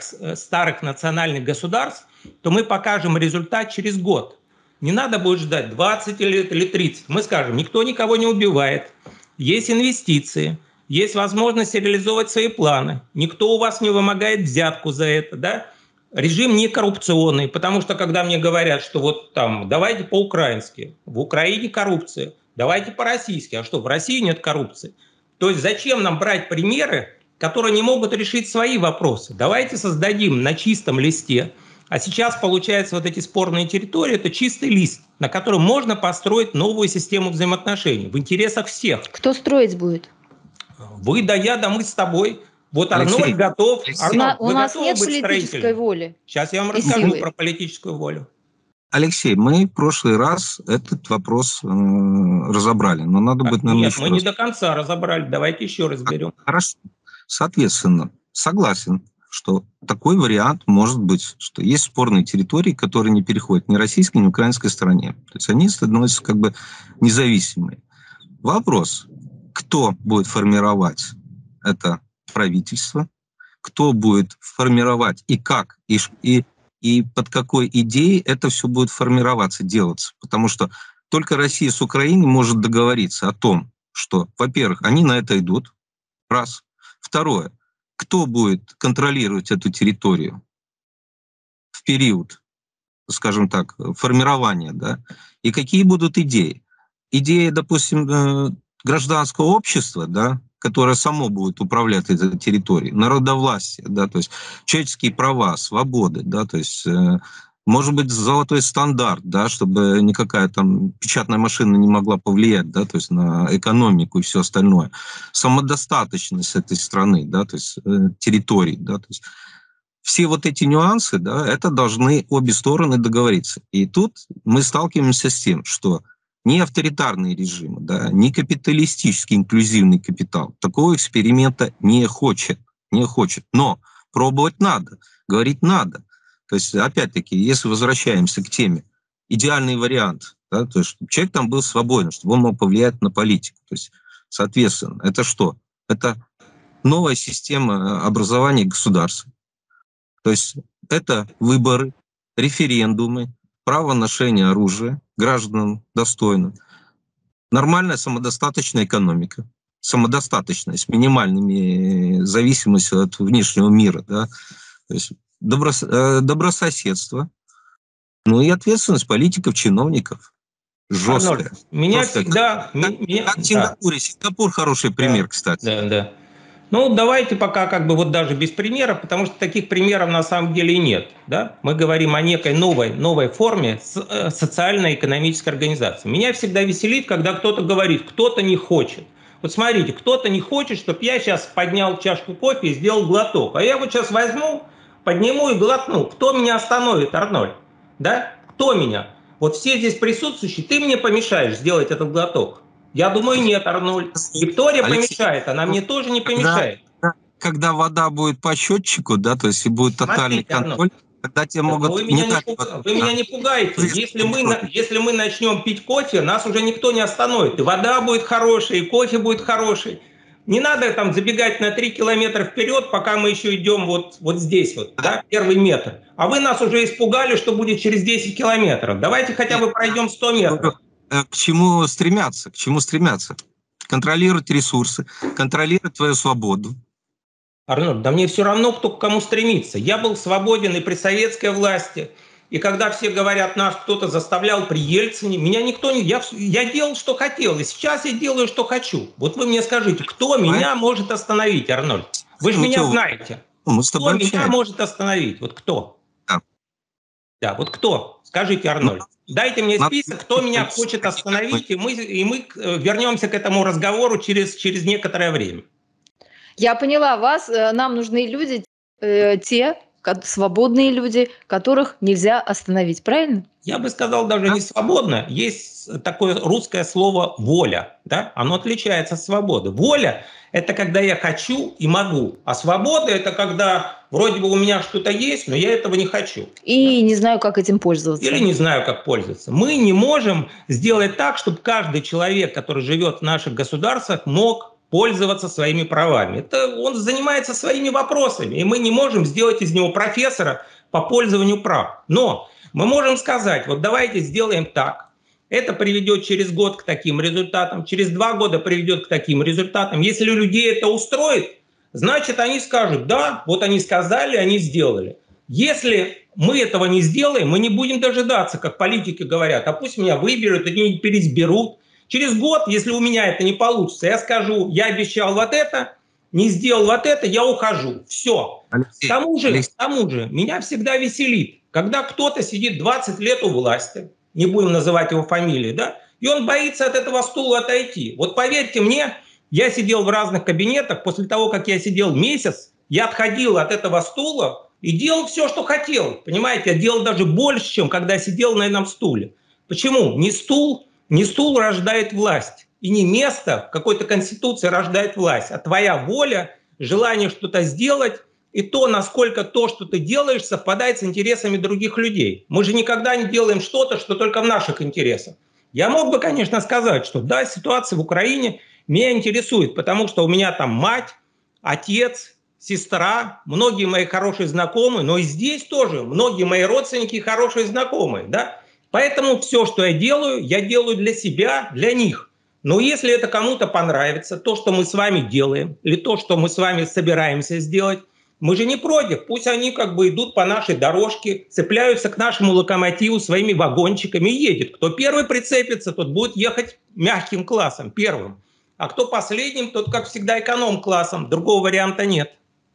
старых национальных государств, то мы покажем результат через год. Не надо будет ждать 20 лет или 30. Мы скажем, никто никого не убивает, есть инвестиции, есть возможность реализовать свои планы, никто у вас не вымогает взятку за это, да? Режим не коррупционный, потому что когда мне говорят, что вот там давайте по-украински, в Украине коррупция, давайте по-российски. А что, в России нет коррупции? То есть зачем нам брать примеры, которые не могут решить свои вопросы? Давайте создадим на чистом листе. А сейчас, получается, вот эти спорные территории – это чистый лист, на котором можно построить новую систему взаимоотношений в интересах всех. Кто строить будет? Вы, да я, да мы с тобой. Вот Арнольд готов. Арнольд, у нас нет политической воли. Сейчас я вам расскажу про политическую волю. Алексей, мы в прошлый раз этот вопрос разобрали, но надо будет, наверное, Нет, мы не до конца разобрали, давайте еще разберем. Хорошо. Соответственно, согласен, что такой вариант может быть, что есть спорные территории, которые не переходят ни российской, ни украинской стороне. То есть они становятся как бы независимыми. Вопрос, кто будет формировать это правительство, кто будет формировать и как, и под какой идеей это все будет формироваться, делаться. Потому что только Россия с Украиной может договориться о том, что, во-первых, они на это идут, раз. Второе, кто будет контролировать эту территорию в период, скажем так, формирования, да, и какие будут идеи. Идеи, допустим, гражданского общества, да, которое само будет управлять этой территорией, народовластие, да, то есть человеческие права, свободы, да, то есть, может быть, золотой стандарт, да, чтобы никакая там печатная машина не могла повлиять, да, то есть на экономику и все остальное. Самодостаточность этой страны, да, то есть территорий, да, то есть все вот эти нюансы, да, это должны обе стороны договориться. И тут мы сталкиваемся с тем, что ни авторитарные режимы, да, ни капиталистический инклюзивный капитал такого эксперимента не хочет. Но пробовать надо, говорить надо. То есть, опять-таки, если возвращаемся к теме, идеальный вариант, да, то есть, чтобы человек там был свободен, чтобы он мог повлиять на политику. То есть, соответственно, это что? Это новая система образования государства. То есть это выборы, референдумы, право ношения оружия гражданам достойно, нормальная самодостаточная экономика, самодостаточная, с минимальными зависимостью от внешнего мира, да? То есть добрососедство, ну и ответственность политиков, чиновников. Жесткая. Арнольд, меня жесткая. всегда... Как в Сингапуре. Сингапур хороший пример, кстати. Да. Ну, давайте пока как бы вот даже без примеров, потому что таких примеров на самом деле и нет. Да? Мы говорим о некой новой форме социально-экономической организации. Меня всегда веселит, когда кто-то говорит, кто-то не хочет. Вот смотрите, кто-то не хочет, чтобы я сейчас поднял чашку кофе и сделал глоток. А я вот сейчас возьму, подниму и глотну. Кто меня остановит, Арнольд? Да? Кто меня? Вот все здесь присутствующие, ты мне помешаешь сделать этот глоток? Я думаю, нет, Арнольд. Виктория помешает, она мне тоже не помешает. Когда вода будет по счетчику, да, то есть и будет тотальный контроль, тогда тебе могут... Вы меня не пугаете. Если мы начнем пить кофе, нас уже никто не остановит. И вода будет хорошая, и кофе будет хороший. Не надо там забегать на 3 километра вперед, пока мы еще идем вот здесь, вот, да, первый метр. А вы нас уже испугали, что будет через 10 километров. Давайте хотя бы пройдем 100 метров. К чему стремятся? К чему стремятся? Контролировать ресурсы, контролировать твою свободу. Арнольд, да мне все равно, кто к кому стремится. Я был свободен и при советской власти, и когда все говорят, нас кто-то заставлял при Ельцине, меня никто не... Я делал, что хотел, и сейчас я делаю, что хочу. Вот вы мне скажите, кто меня может остановить, Арнольд? Вы же меня знаете. Кто меня может остановить? Вот кто? Да, вот кто? Скажите, Арнольд. Дайте мне список, кто меня хочет остановить, и мы вернемся к этому разговору через некоторое время. Я поняла вас. Нам нужны люди, те, свободные люди, которых нельзя остановить, правильно? Я бы сказал, даже не свободно. Есть такое русское слово «воля». Да? Оно отличается от свободы. Воля – это когда я хочу и могу. А свобода – это когда вроде бы у меня что-то есть, но я этого не хочу. И не знаю, как этим пользоваться. Или не знаю, как пользоваться. Мы не можем сделать так, чтобы каждый человек, который живет в наших государствах, мог пользоваться своими правами. Это он занимается своими вопросами, и мы не можем сделать из него профессора по пользованию прав. Но мы можем сказать, вот давайте сделаем так. Это приведет через год к таким результатам, через 2 года приведет к таким результатам. Если людей это устроит, значит, они скажут, да, вот они сказали, они сделали. Если мы этого не сделаем, мы не будем дожидаться, как политики говорят, а пусть меня выберут, они переизберут. Через год, если у меня это не получится, я скажу, я обещал вот это, не сделал вот это, я ухожу. Все. К тому же, меня всегда веселит, когда кто-то сидит 20 лет у власти, не будем называть его фамилии, да, и он боится от этого стула отойти. Вот поверьте мне, я сидел в разных кабинетах, после того, как я сидел месяц, я отходил от этого стула и делал все, что хотел. Понимаете, я делал даже больше, чем когда сидел на этом стуле. Почему? Не стул рождает власть, и не место в какой-то конституции рождает власть, а твоя воля, желание что-то сделать, и то, насколько то, что ты делаешь, совпадает с интересами других людей. Мы же никогда не делаем что-то, что только в наших интересах. Я мог бы, конечно, сказать, что да, ситуация в Украине меня интересует, потому что у меня там мать, отец, сестра, многие мои хорошие знакомые, но и здесь тоже многие мои родственники и хорошие знакомые, да. Поэтому все, что я делаю для себя, для них. Но если это кому-то понравится, то, что мы с вами делаем, или то, что мы с вами собираемся сделать, мы же не против. Пусть они как бы идут по нашей дорожке, цепляются к нашему локомотиву своими вагончиками и едет. Кто первый прицепится, тот будет ехать мягким классом, первым. А кто последним, тот, как всегда, эконом-классом. Другого варианта нет.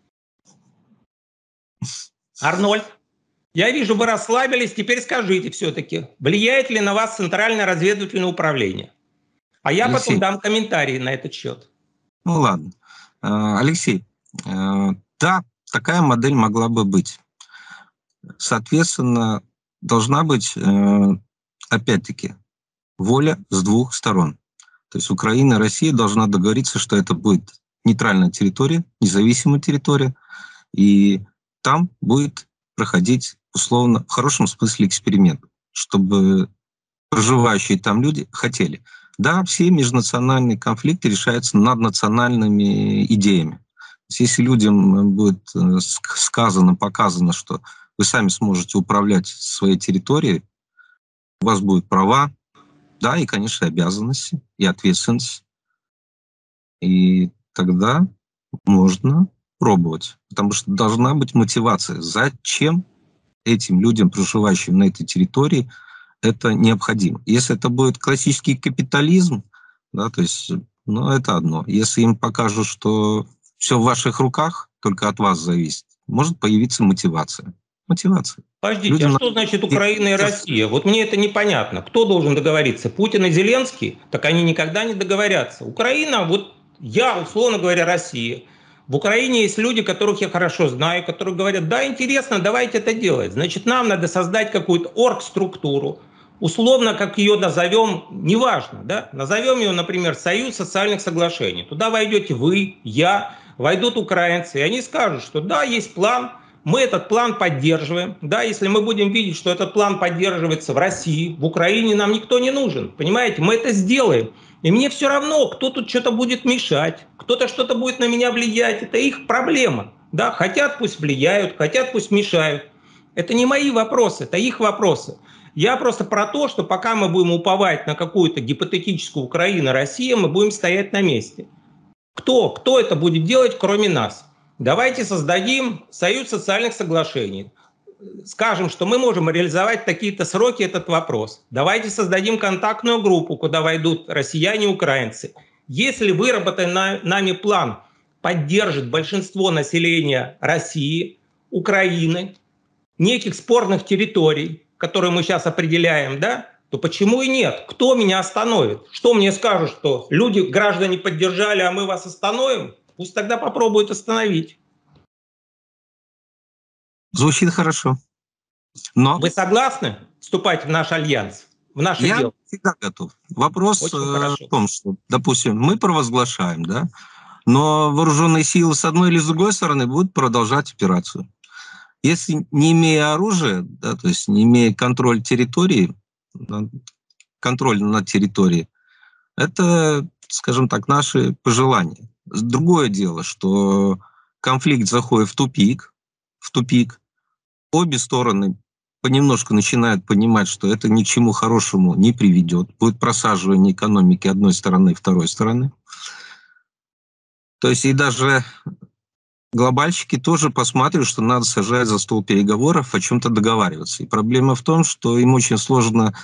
Арнольд? Я вижу, вы расслабились. Теперь скажите все-таки, влияет ли на вас Центральное разведывательное управление? А я потом дам комментарии на этот счет. Ну ладно. Алексей, да, такая модель могла бы быть. Соответственно, должна быть, опять-таки, воля с 2 сторон. То есть Украина и Россия должна договориться, что это будет нейтральная территория, независимая территория, и там будет проходить условно, в хорошем смысле эксперимент, чтобы проживающие там люди хотели. Да, все межнациональные конфликты решаются наднациональными идеями. То есть если людям будет сказано, показано, что вы сами сможете управлять своей территорией, у вас будут права, да, и, конечно, обязанности, и ответственность. И тогда можно пробовать, потому что должна быть мотивация. Зачем этим людям, проживающим на этой территории, это необходимо? Если это будет классический капитализм, да, то есть, ну, это одно. Если им покажут, что все в ваших руках, только от вас зависит, может появиться мотивация. Мотивация. Подождите, Людям что значит Украина и Россия? Вот мне это непонятно. Кто должен договориться? Путин и Зеленский? Так они никогда не договорятся. Украина, вот я, условно говоря, Россия. В Украине есть люди, которых я хорошо знаю, которые говорят, да, интересно, давайте это делать. Значит, нам надо создать какую-то оргструктуру, условно, как ее назовем, неважно, да? Назовем ее, например, Союз социальных соглашений. Туда войдете вы, я, войдут украинцы, и они скажут, что да, есть план, мы этот план поддерживаем. Да, если мы будем видеть, что этот план поддерживается в России, в Украине нам никто не нужен. Понимаете, мы это сделаем. И мне все равно, кто тут что-то будет мешать, кто-то что-то будет на меня влиять. Это их проблема. Да, хотят, пусть влияют, хотят, пусть мешают. Это не мои вопросы, это их вопросы. Я просто про то, что пока мы будем уповать на какую-то гипотетическую Украину, Россию, мы будем стоять на месте. Кто это будет делать, кроме нас? Давайте создадим Союз социальных соглашений. Скажем, что мы можем реализовать в такие-то сроки этот вопрос. Давайте создадим контактную группу, куда войдут россияне и украинцы. Если выработанный нами план поддержит большинство населения России, Украины, неких спорных территорий, которые мы сейчас определяем, да, то почему и нет? Кто меня остановит? Что мне скажут, что люди, граждане поддержали, а мы вас остановим? Пусть тогда попробуют остановить. Звучит хорошо. Но вы согласны вступать в наш альянс, в наше я дело? всегда готов. Вопрос в том, что, допустим, мы провозглашаем, да, но вооруженные силы с одной или с другой стороны будут продолжать операцию. Если не имея оружия, да, то есть не имея контроля территории, контроль над территорией, это, скажем так, наши пожелания. Другое дело, что конфликт заходит в тупик, обе стороны понемножку начинают понимать, что это ни к чему хорошему не приведет. Будет просаживание экономики одной стороны и второй стороны. То есть и даже глобальщики тоже посматривают, что надо сажать за стол переговоров, о чем-то договариваться. И проблема в том, что им очень сложно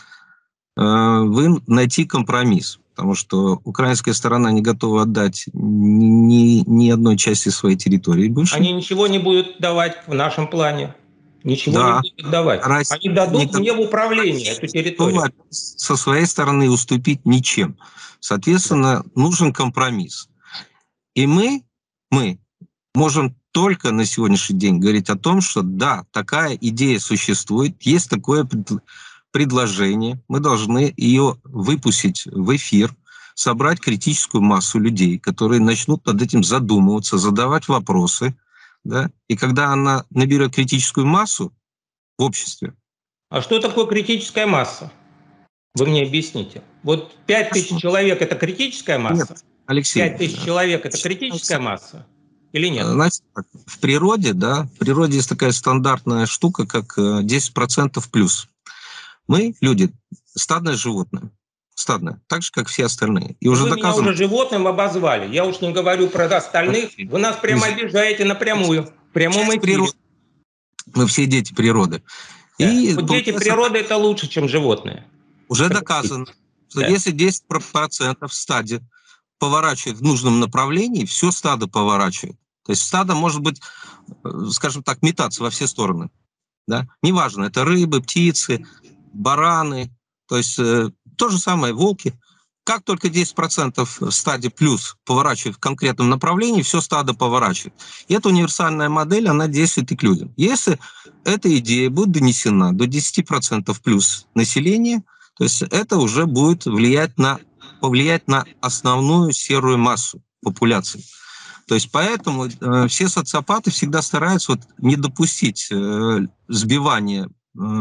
найти компромисс, потому что украинская сторона не готова отдать ни одной части своей территории бывшей. Они ничего не будут давать в нашем плане. Ничего не будут давать. Они дадут мне в управление эту территорию. Со своей стороны уступить ничем. Соответственно, нужен компромисс. И мы можем только на сегодняшний день говорить о том, что да, такая идея существует, есть такое предложение, мы должны ее выпустить в эфир, собрать критическую массу людей, которые начнут над этим задумываться, задавать вопросы. Да? И когда она наберет критическую массу в обществе. А что такое критическая масса? Вы мне объясните. Вот 5000 человек – это критическая масса? Нет, Алексей. 5000 человек – это критическая масса? Или нет? Знаете, в природе есть такая стандартная штука, как 10% плюс. Мы, люди, стадное животное. Стадное, так же, как все остальные. И уже вы доказано... меня уже животным обозвали. Я уж не говорю про остальных. Вы нас прямо обижаете напрямую, в прямом эфире. Мы все дети природы. Да. И вот дети природы – это лучше, чем животные. Уже доказано, что если 10% в стаде поворачивает в нужном направлении, все стадо поворачивает. То есть стадо может быть, скажем так, метаться во все стороны. Да? Неважно, это рыбы, птицы, бараны, то есть то же самое волки. Как только 10% в стаде плюс поворачивает в конкретном направлении, все стадо поворачивает. И эта универсальная модель, она действует и к людям. Если эта идея будет донесена до 10% плюс населения, то есть это уже будет повлиять на основную серую массу популяции. То есть поэтому все социопаты всегда стараются вот не допустить сбивания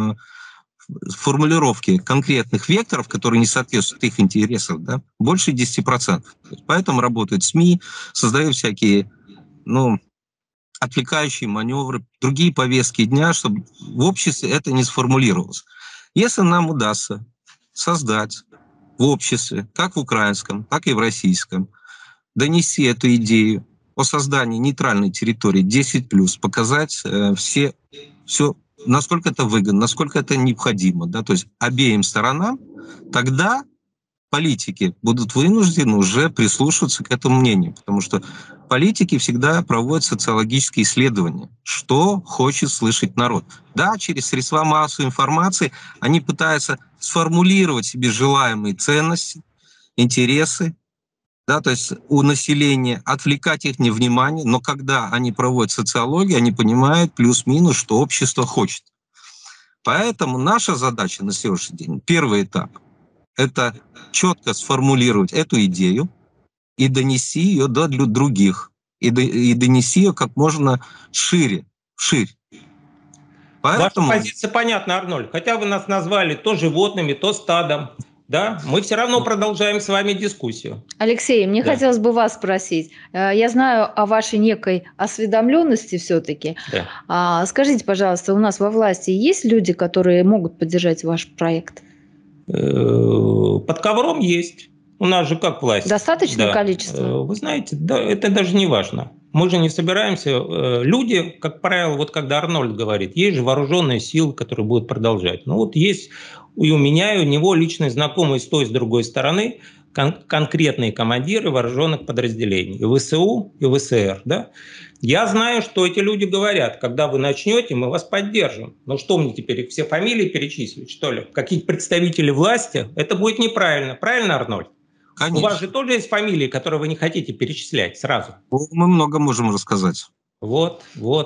формулировки конкретных векторов, которые не соответствуют их интересам, да, больше 10%. Поэтому работают СМИ, создают всякие, отвлекающие маневры, другие повестки дня, чтобы в обществе это не сформулировалось. Если нам удастся создать в обществе, как в украинском, так и в российском, донести эту идею о создании нейтральной территории 10+, показать все, насколько это выгодно, насколько это необходимо, да, то есть обеим сторонам, тогда политики будут вынуждены уже прислушиваться к этому мнению, потому что политики всегда проводят социологические исследования, что хочет слышать народ. Да, через средства массовой информации они пытаются сформулировать себе желаемые ценности, интересы, да, то есть у населения отвлекать их внимание, но когда они проводят социологию, они понимают плюс-минус, что общество хочет. Поэтому наша задача на сегодняшний день, первый этап, это четко сформулировать эту идею и донести ее до других, и донести ее как можно шире, вширь. Поэтому... Ваша позиция понятна, Арнольд. Хотя вы нас назвали то животными, то стадом, да, мы все равно продолжаем с вами дискуссию. Алексей, мне хотелось бы вас спросить. Я знаю о вашей некой осведомленности все-таки. Да. Скажите, пожалуйста, у нас во власти есть люди, которые могут поддержать ваш проект? Под ковром есть. У нас же как власть. Достаточное количество? Вы знаете, да, это даже не важно. Мы же не собираемся. Люди, как правило, вот когда Арнольд говорит, есть же вооруженные силы, которые будут продолжать. Ну вот есть и у меня, и у него личные знакомые с той, с другой стороны, конкретные командиры вооруженных подразделений. И ВСУ, и ВСР. Да? Я знаю, что эти люди говорят, когда вы начнете, мы вас поддержим. Но что мне теперь, их все фамилии перечислить, что ли? Какие-то представители власти? Это будет неправильно. Правильно, Арнольд? Конечно. У вас же тоже есть фамилии, которые вы не хотите перечислять сразу. Мы много можем рассказать. Вот.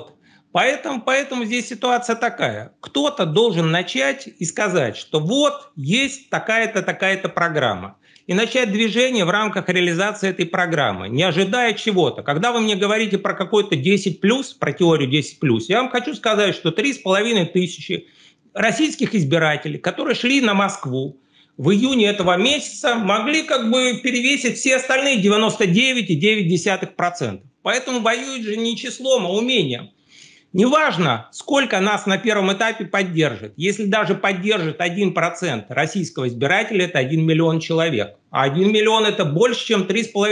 Поэтому здесь ситуация такая. Кто-то должен начать и сказать, что вот есть такая-то, такая-то программа. И начать движение в рамках реализации этой программы, не ожидая чего-то. Когда вы мне говорите про какой-то 10+, про теорию 10+, я вам хочу сказать, что 3500 российских избирателей, которые шли на Москву, в июне этого месяца могли как бы перевесить все остальные 99,9%. Поэтому воюют же не числом, а умением. Неважно, сколько нас на первом этапе поддержит. Если даже поддержит 1% российского избирателя, это 1 миллион человек. А 1 миллион – это больше, чем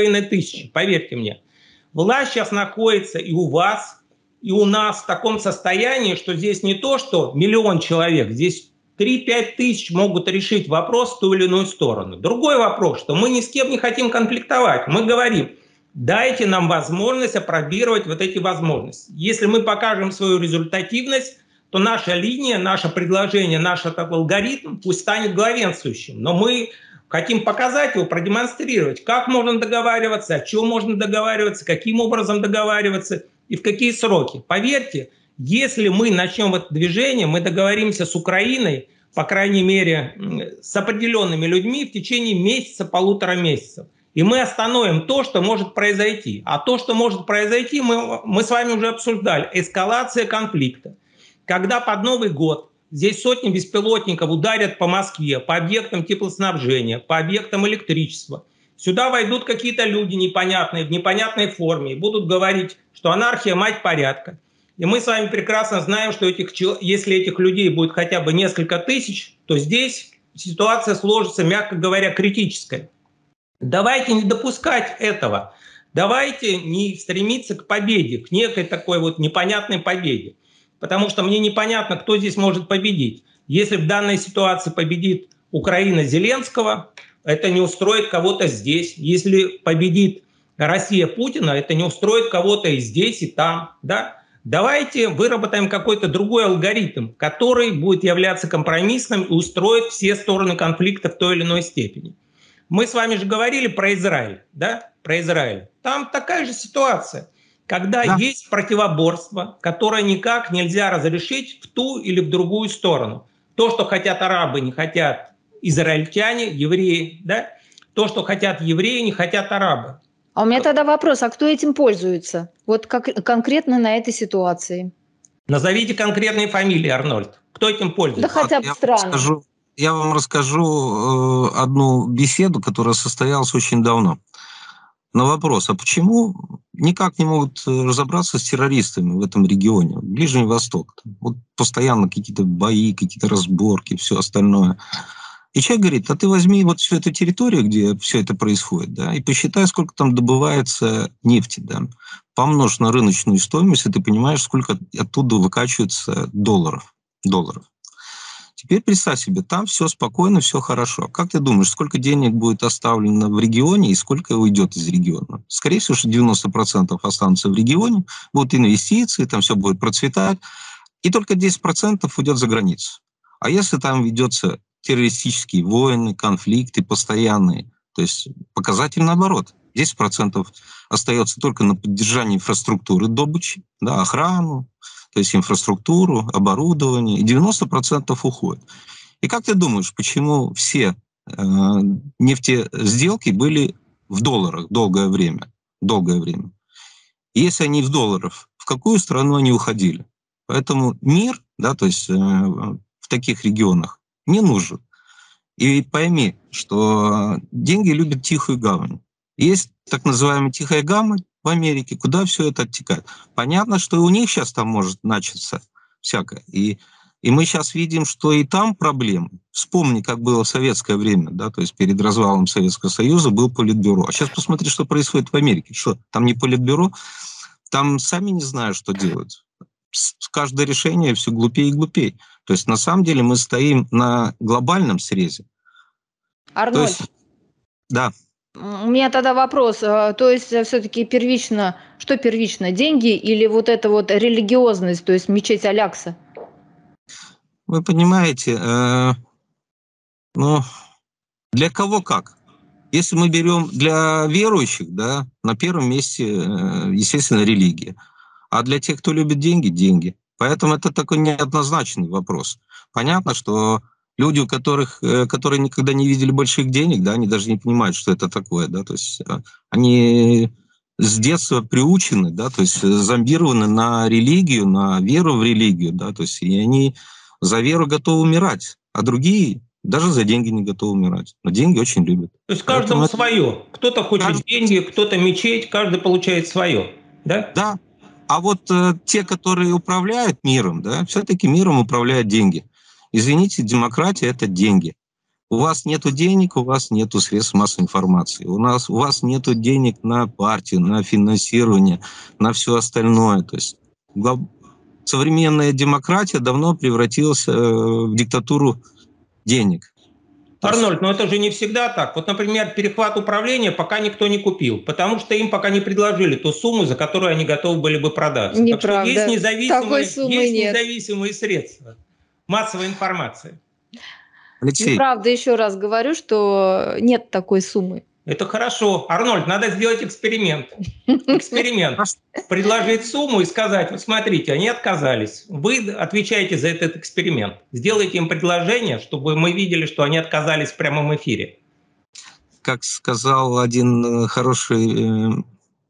3500, поверьте мне. Власть сейчас находится и у вас, и у нас в таком состоянии, что здесь не то, что миллион человек, здесь 3-5 тысяч могут решить вопрос в ту или иную сторону. Другой вопрос, что мы ни с кем не хотим конфликтовать. Мы говорим, дайте нам возможность опробировать вот эти возможности. Если мы покажем свою результативность, то наша линия, наше предложение, наш этот алгоритм пусть станет главенствующим. Но мы хотим показать его, продемонстрировать, как можно договариваться, о чем можно договариваться, каким образом договариваться и в какие сроки. Поверьте, если мы начнем это движение, мы договоримся с Украиной, по крайней мере, с определенными людьми в течение месяца, 1,5 месяцев. И мы остановим то, что может произойти. А то, что может произойти, мы с вами уже обсуждали. Эскалация конфликта. Когда под Новый год здесь сотни беспилотников ударят по Москве, по объектам теплоснабжения, по объектам электричества. Сюда войдут какие-то люди непонятные, в непонятной форме и будут говорить, что анархия – мать порядка. И мы с вами прекрасно знаем, что если этих людей будет хотя бы несколько тысяч, то здесь ситуация сложится, мягко говоря, критической. Давайте не допускать этого. Давайте не стремиться к победе, к некой такой вот непонятной победе. Потому что мне непонятно, кто здесь может победить. Если в данной ситуации победит Украина Зеленского, это не устроит кого-то здесь. Если победит Россия Путина, это не устроит кого-то и здесь, и там. Да? Давайте выработаем какой-то другой алгоритм, который будет являться компромиссным и устроит все стороны конфликта в той или иной степени. Мы с вами же говорили про Израиль, да? Про Израиль. Там такая же ситуация, когда есть противоборство, которое никак нельзя разрешить в ту или в другую сторону. То, что хотят арабы, не хотят израильтяне, евреи, да? То, что хотят евреи, не хотят арабы. А у меня тогда вопрос, а кто этим пользуется? Вот как конкретно на этой ситуации? Назовите конкретные фамилии, Арнольд. Кто этим Да пользуется? хотя бы страны. Я вам расскажу одну беседу, которая состоялась очень давно. На вопрос, а почему никак не могут разобраться с террористами в этом регионе, Ближний Восток? Вот постоянно какие-то бои, какие-то разборки, все остальное. И человек говорит, а ты возьми вот всю эту территорию, где все это происходит, да, и посчитай, сколько там добывается нефти, да, помножь на рыночную стоимость, и ты понимаешь, сколько оттуда выкачивается долларов. Теперь представь себе, там все спокойно, все хорошо. Как ты думаешь, сколько денег будет оставлено в регионе и сколько уйдет из региона? Скорее всего, что 90% останутся в регионе, будут инвестиции, там все будет процветать, и только 10% уйдет за границу. А если там ведется террористические войны, конфликты постоянные, то есть показатель наоборот. 10% остается только на поддержание инфраструктуры добычи, да, охрану, то есть инфраструктуру, оборудование, и 90% уходит. И как ты думаешь, почему все нефтесделки были в долларах долгое время? И если они в долларах, в какую страну они уходили? Поэтому мир, да, то есть в таких регионах не нужен. И пойми, что деньги любят тихую гавань. Есть так называемая тихая гавань в Америке, куда все это оттекает. Понятно, что и у них сейчас там может начаться всякое. И мы сейчас видим, что и там проблемы. Вспомни, как было в советское время, да, то есть перед развалом Советского Союза был политбюро. А сейчас посмотри, что происходит в Америке. Что, там не политбюро? Там сами не знают, что делать. Каждое решение все глупее и глупее. То есть на самом деле мы стоим на глобальном срезе. Арнольд, да. У меня тогда вопрос. То есть все-таки первично, что первично, деньги или вот эта вот религиозность, то есть мечеть Алякса? Вы понимаете, для кого как? Если мы берем для верующих, да, на первом месте, естественно, религия. А для тех, кто любит деньги, деньги. Поэтому это такой неоднозначный вопрос. Понятно, что люди, которые никогда не видели больших денег, да, они даже не понимают, что это такое, да, то есть они с детства приучены, да, то есть зомбированы на религию, на веру в религию, да, то есть и они за веру готовы умирать, а другие даже за деньги не готовы умирать. Но деньги очень любят. То есть каждому свое. Кто-то хочет деньги, кто-то мечеть, каждый получает свое, да? Да. А вот те, которые управляют миром, да, все-таки миром управляют деньги. Извините, демократия – это деньги. У вас нет денег, у вас нет средств массовой информации. У вас нет денег на партию, на финансирование, на все остальное. То есть современная демократия давно превратилась в диктатуру денег. Арнольд, но это же не всегда так. Вот, например, перехват управления пока никто не купил, потому что им пока не предложили ту сумму, за которую они готовы были бы продаться. Неправда. Так что есть независимые средства массовой информации. Алексей. Неправда, еще раз говорю, что нет такой суммы. Это хорошо. Арнольд, надо сделать эксперимент. Предложить сумму и сказать, вот смотрите, они отказались. Вы отвечаете за этот эксперимент. Сделайте им предложение, чтобы мы видели, что они отказались в прямом эфире. Как сказал один хороший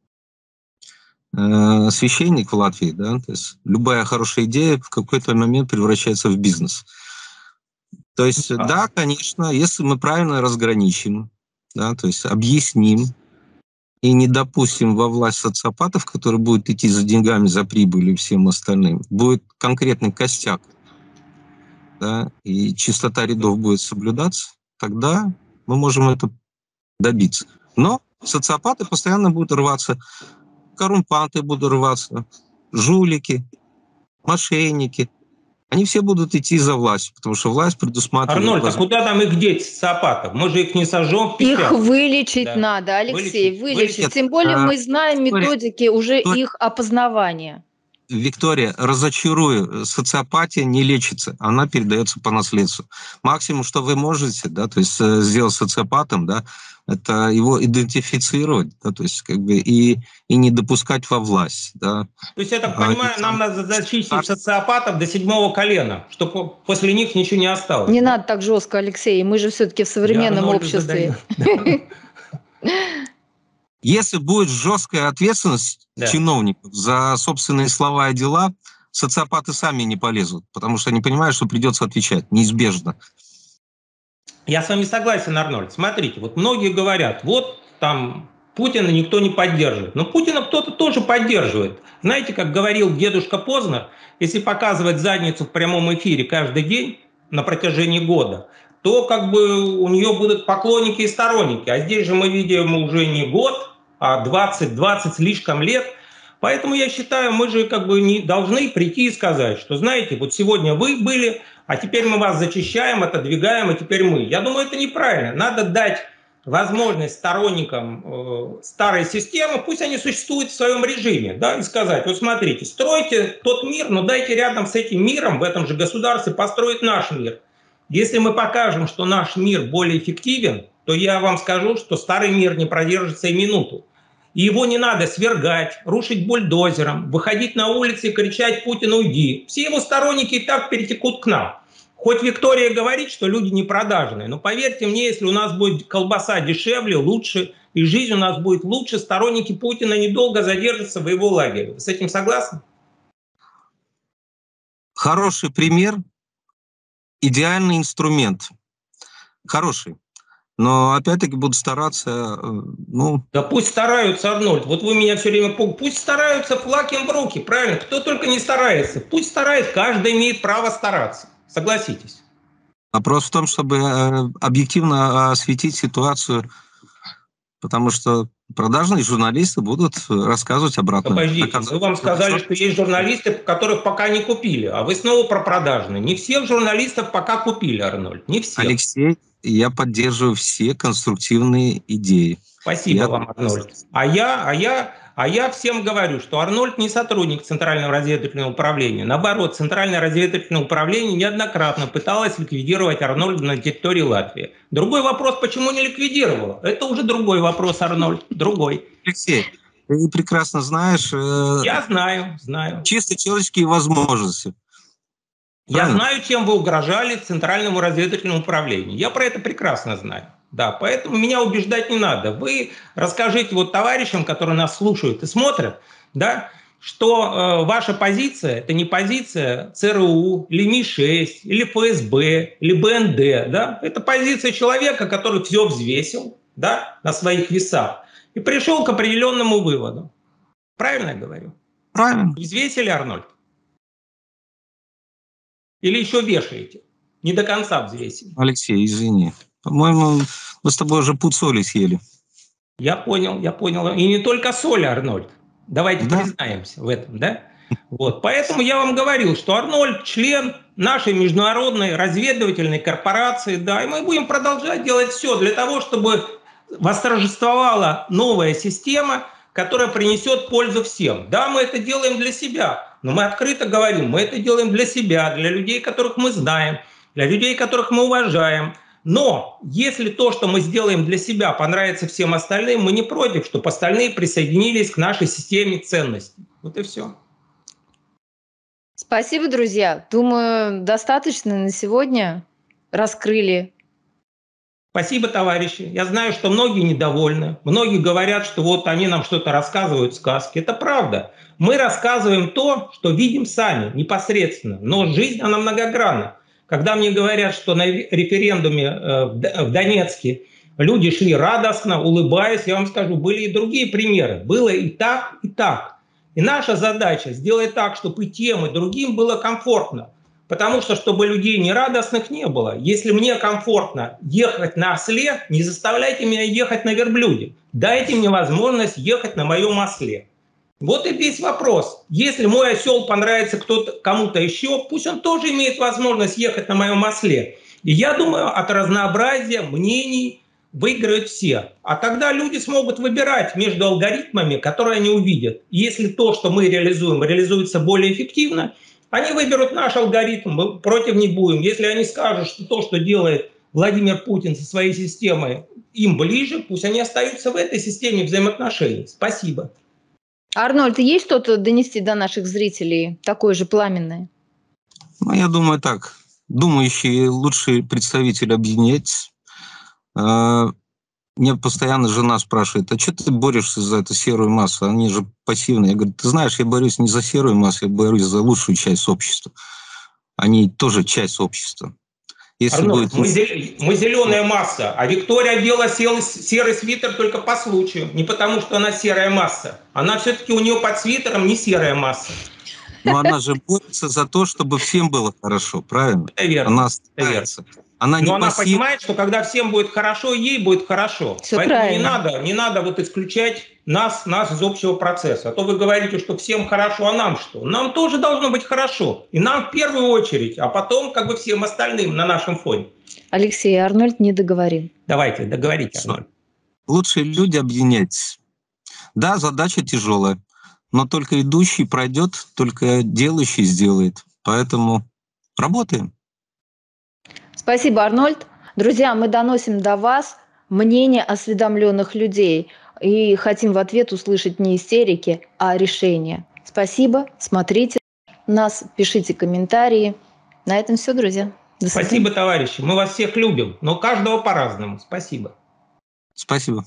священник в Латвии, да, то есть любая хорошая идея в какой-то момент превращается в бизнес. То есть, да, конечно, если мы правильно разграничим, да, то есть объясним и не допустим во власть социопатов, которые будут идти за деньгами, за прибылью и всем остальным, будет конкретный костяк, да, и чистота рядов будет соблюдаться, тогда мы можем это добиться. Но социопаты постоянно будут рваться, коррумпанты будут рваться, жулики, мошенники. Они все будут идти за властью, потому что власть предусматривает... Арнольд, а куда нам их деть, социопатов? Мы же их не сожжем в печах. Их вылечить надо, Алексей, вылечить. Тем более мы знаем методики уже их опознавания. Виктория, разочарую, социопатия не лечится, она передается по наследству. Максимум, что вы можете, да, то есть сделать социопатом, да, это его идентифицировать, да, то есть как бы и не допускать во власть, да. То есть, я так понимаю, нам надо зачистить социопатов до 7-го колена, чтобы после них ничего не осталось. Не надо так жестко, Алексей, мы же все-таки в современном обществе. Если будет жесткая ответственность чиновников за собственные слова и дела, социопаты сами не полезут, потому что они понимают, что придется отвечать, неизбежно. Я с вами согласен, Арнольд. Смотрите, вот многие говорят, вот там Путина никто не поддерживает. Но Путина кто-то тоже поддерживает. Знаете, как говорил дедушка Познер, если показывать задницу в прямом эфире каждый день на протяжении года, то как бы у нее будут поклонники и сторонники. А здесь же мы видим уже не год, а 20 слишком лет. Поэтому я считаю, мы же как бы не должны прийти и сказать, что, знаете, вот сегодня вы были, а теперь мы вас зачищаем, отодвигаем, и теперь мы. Я думаю, это неправильно. Надо дать возможность сторонникам старой системы, пусть они существуют в своем режиме, да, и сказать, вот смотрите, стройте тот мир, но дайте рядом с этим миром, в этом же государстве, построить наш мир. Если мы покажем, что наш мир более эффективен, то я вам скажу, что старый мир не продержится и минуту. И его не надо свергать, рушить бульдозером, выходить на улицы и кричать «Путин, уйди». Все его сторонники и так перетекут к нам. Хоть Виктория говорит, что люди не продажные, но поверьте мне, если у нас будет колбаса дешевле, лучше, и жизнь у нас будет лучше, сторонники Путина недолго задержатся в его лагере. Вы с этим согласны? Хороший пример, идеальный инструмент. Хороший. Но опять-таки буду стараться, Да пусть стараются, Арнольд. Вот вы меня все время... Пусть стараются, флаг им в руки, правильно? Кто только не старается. Пусть старается, каждый имеет право стараться. Согласитесь. Вопрос в том, чтобы объективно осветить ситуацию, потому что продажные журналисты будут рассказывать обратно. Подождите, мы вам сказали, что есть журналисты, которых пока не купили, а вы снова про продажные. Не всех журналистов пока купили, Арнольд, не всех. Алексей, я поддерживаю все конструктивные идеи. Спасибо вам, Арнольд. А я всем говорю, что Арнольд не сотрудник Центрального разведывательного управления. Наоборот, Центральное разведывательное управление неоднократно пыталось ликвидировать Арнольда на территории Латвии. Другой вопрос, почему не ликвидировало? Это уже другой вопрос, Арнольд, другой. Алексей, ты прекрасно знаешь... Я знаю. Чисто человеческие возможности. Я знаю, чем вы угрожали Центральному разведывательному управлению. Я про это прекрасно знаю. Да, поэтому меня убеждать не надо. Вы расскажите вот товарищам, которые нас слушают и смотрят, да, что ваша позиция – это не позиция ЦРУ, или МИ-6, или ФСБ, или БНД. Да? Это позиция человека, который все взвесил, да, на своих весах и пришел к определенному выводу. Правильно я говорю? Правильно. Взвесили, Арнольд? Или еще вешаете? Не до конца взвесили. Алексей, извини. По-моему, мы с тобой уже пуд соли съели. Я понял. И не только соли, Арнольд. Давайте признаемся в этом, да? Вот. Поэтому я вам говорил, что Арнольд член нашей международной разведывательной корпорации, да, и мы будем продолжать делать все для того, чтобы восторжествовала новая система, которая принесет пользу всем. Да, мы это делаем для себя, но мы открыто говорим, мы это делаем для себя, для людей, которых мы знаем, для людей, которых мы уважаем. Но если то, что мы сделаем для себя, понравится всем остальным, мы не против, чтобы остальные присоединились к нашей системе ценностей. Вот и все. Спасибо, друзья. Думаю, достаточно на сегодня раскрыли. Спасибо, товарищи. Я знаю, что многие недовольны. Многие говорят, что вот они нам что-то рассказывают, сказки. Это правда. Мы рассказываем то, что видим сами, непосредственно. Но жизнь, она многогранна. Когда мне говорят, что на референдуме в Донецке люди шли радостно, улыбаясь, я вам скажу, были и другие примеры. Было и так, и так. И наша задача сделать так, чтобы и тем, и другим было комфортно. Потому что, чтобы людей нерадостных не было. Если мне комфортно ехать на осле, не заставляйте меня ехать на верблюде. Дайте мне возможность ехать на моем осле. Вот и весь вопрос. Если мой осел понравится кому-то еще, пусть он тоже имеет возможность ехать на моем осле. И я думаю, от разнообразия мнений выиграют все. А тогда люди смогут выбирать между алгоритмами, которые они увидят. И если то, что мы реализуем, реализуется более эффективно, они выберут наш алгоритм, мы против не будем. Если они скажут, что то, что делает Владимир Путин со своей системой, им ближе, пусть они остаются в этой системе взаимоотношений. Спасибо. Арнольд, есть что-то донести до наших зрителей такое же пламенное? Ну, я думаю так. Думающие лучшие представители объединяйтесь. Мне постоянно жена спрашивает, а что ты борешься за эту серую массу? Они же пассивные. Я говорю, ты знаешь, я борюсь не за серую массу, я борюсь за лучшую часть общества. Они тоже часть общества. Если Арнольд, будет... мы зеленая масса, а Виктория одела серый свитер только по случаю. Не потому, что она серая масса. Она все-таки у нее под свитером не серая масса. Но она же борется за то, чтобы всем было хорошо, правильно? Это верно. Она старается. Но она понимает, что когда всем будет хорошо, ей будет хорошо. Все Поэтому правильно. не надо вот исключать нас из общего процесса. А то вы говорите, что всем хорошо, а нам что? Нам тоже должно быть хорошо. И нам в первую очередь, а потом как бы всем остальным на нашем фоне. Алексей, Арнольд не договорил. Давайте, договорите, Арнольд. Лучшие люди, объединяйтесь. Да, задача тяжелая, но только идущий пройдет, только делающий сделает. Поэтому работаем. Спасибо, Арнольд. Друзья, мы доносим до вас мнение осведомленных людей и хотим в ответ услышать не истерики, а решения. Спасибо, смотрите нас, пишите комментарии. На этом все, друзья. До свидания. Спасибо, товарищи. Мы вас всех любим, но каждого по-разному. Спасибо. Спасибо.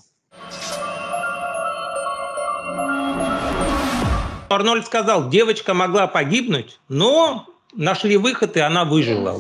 Арнольд сказал, девочка могла погибнуть, но нашли выход, и она выжила.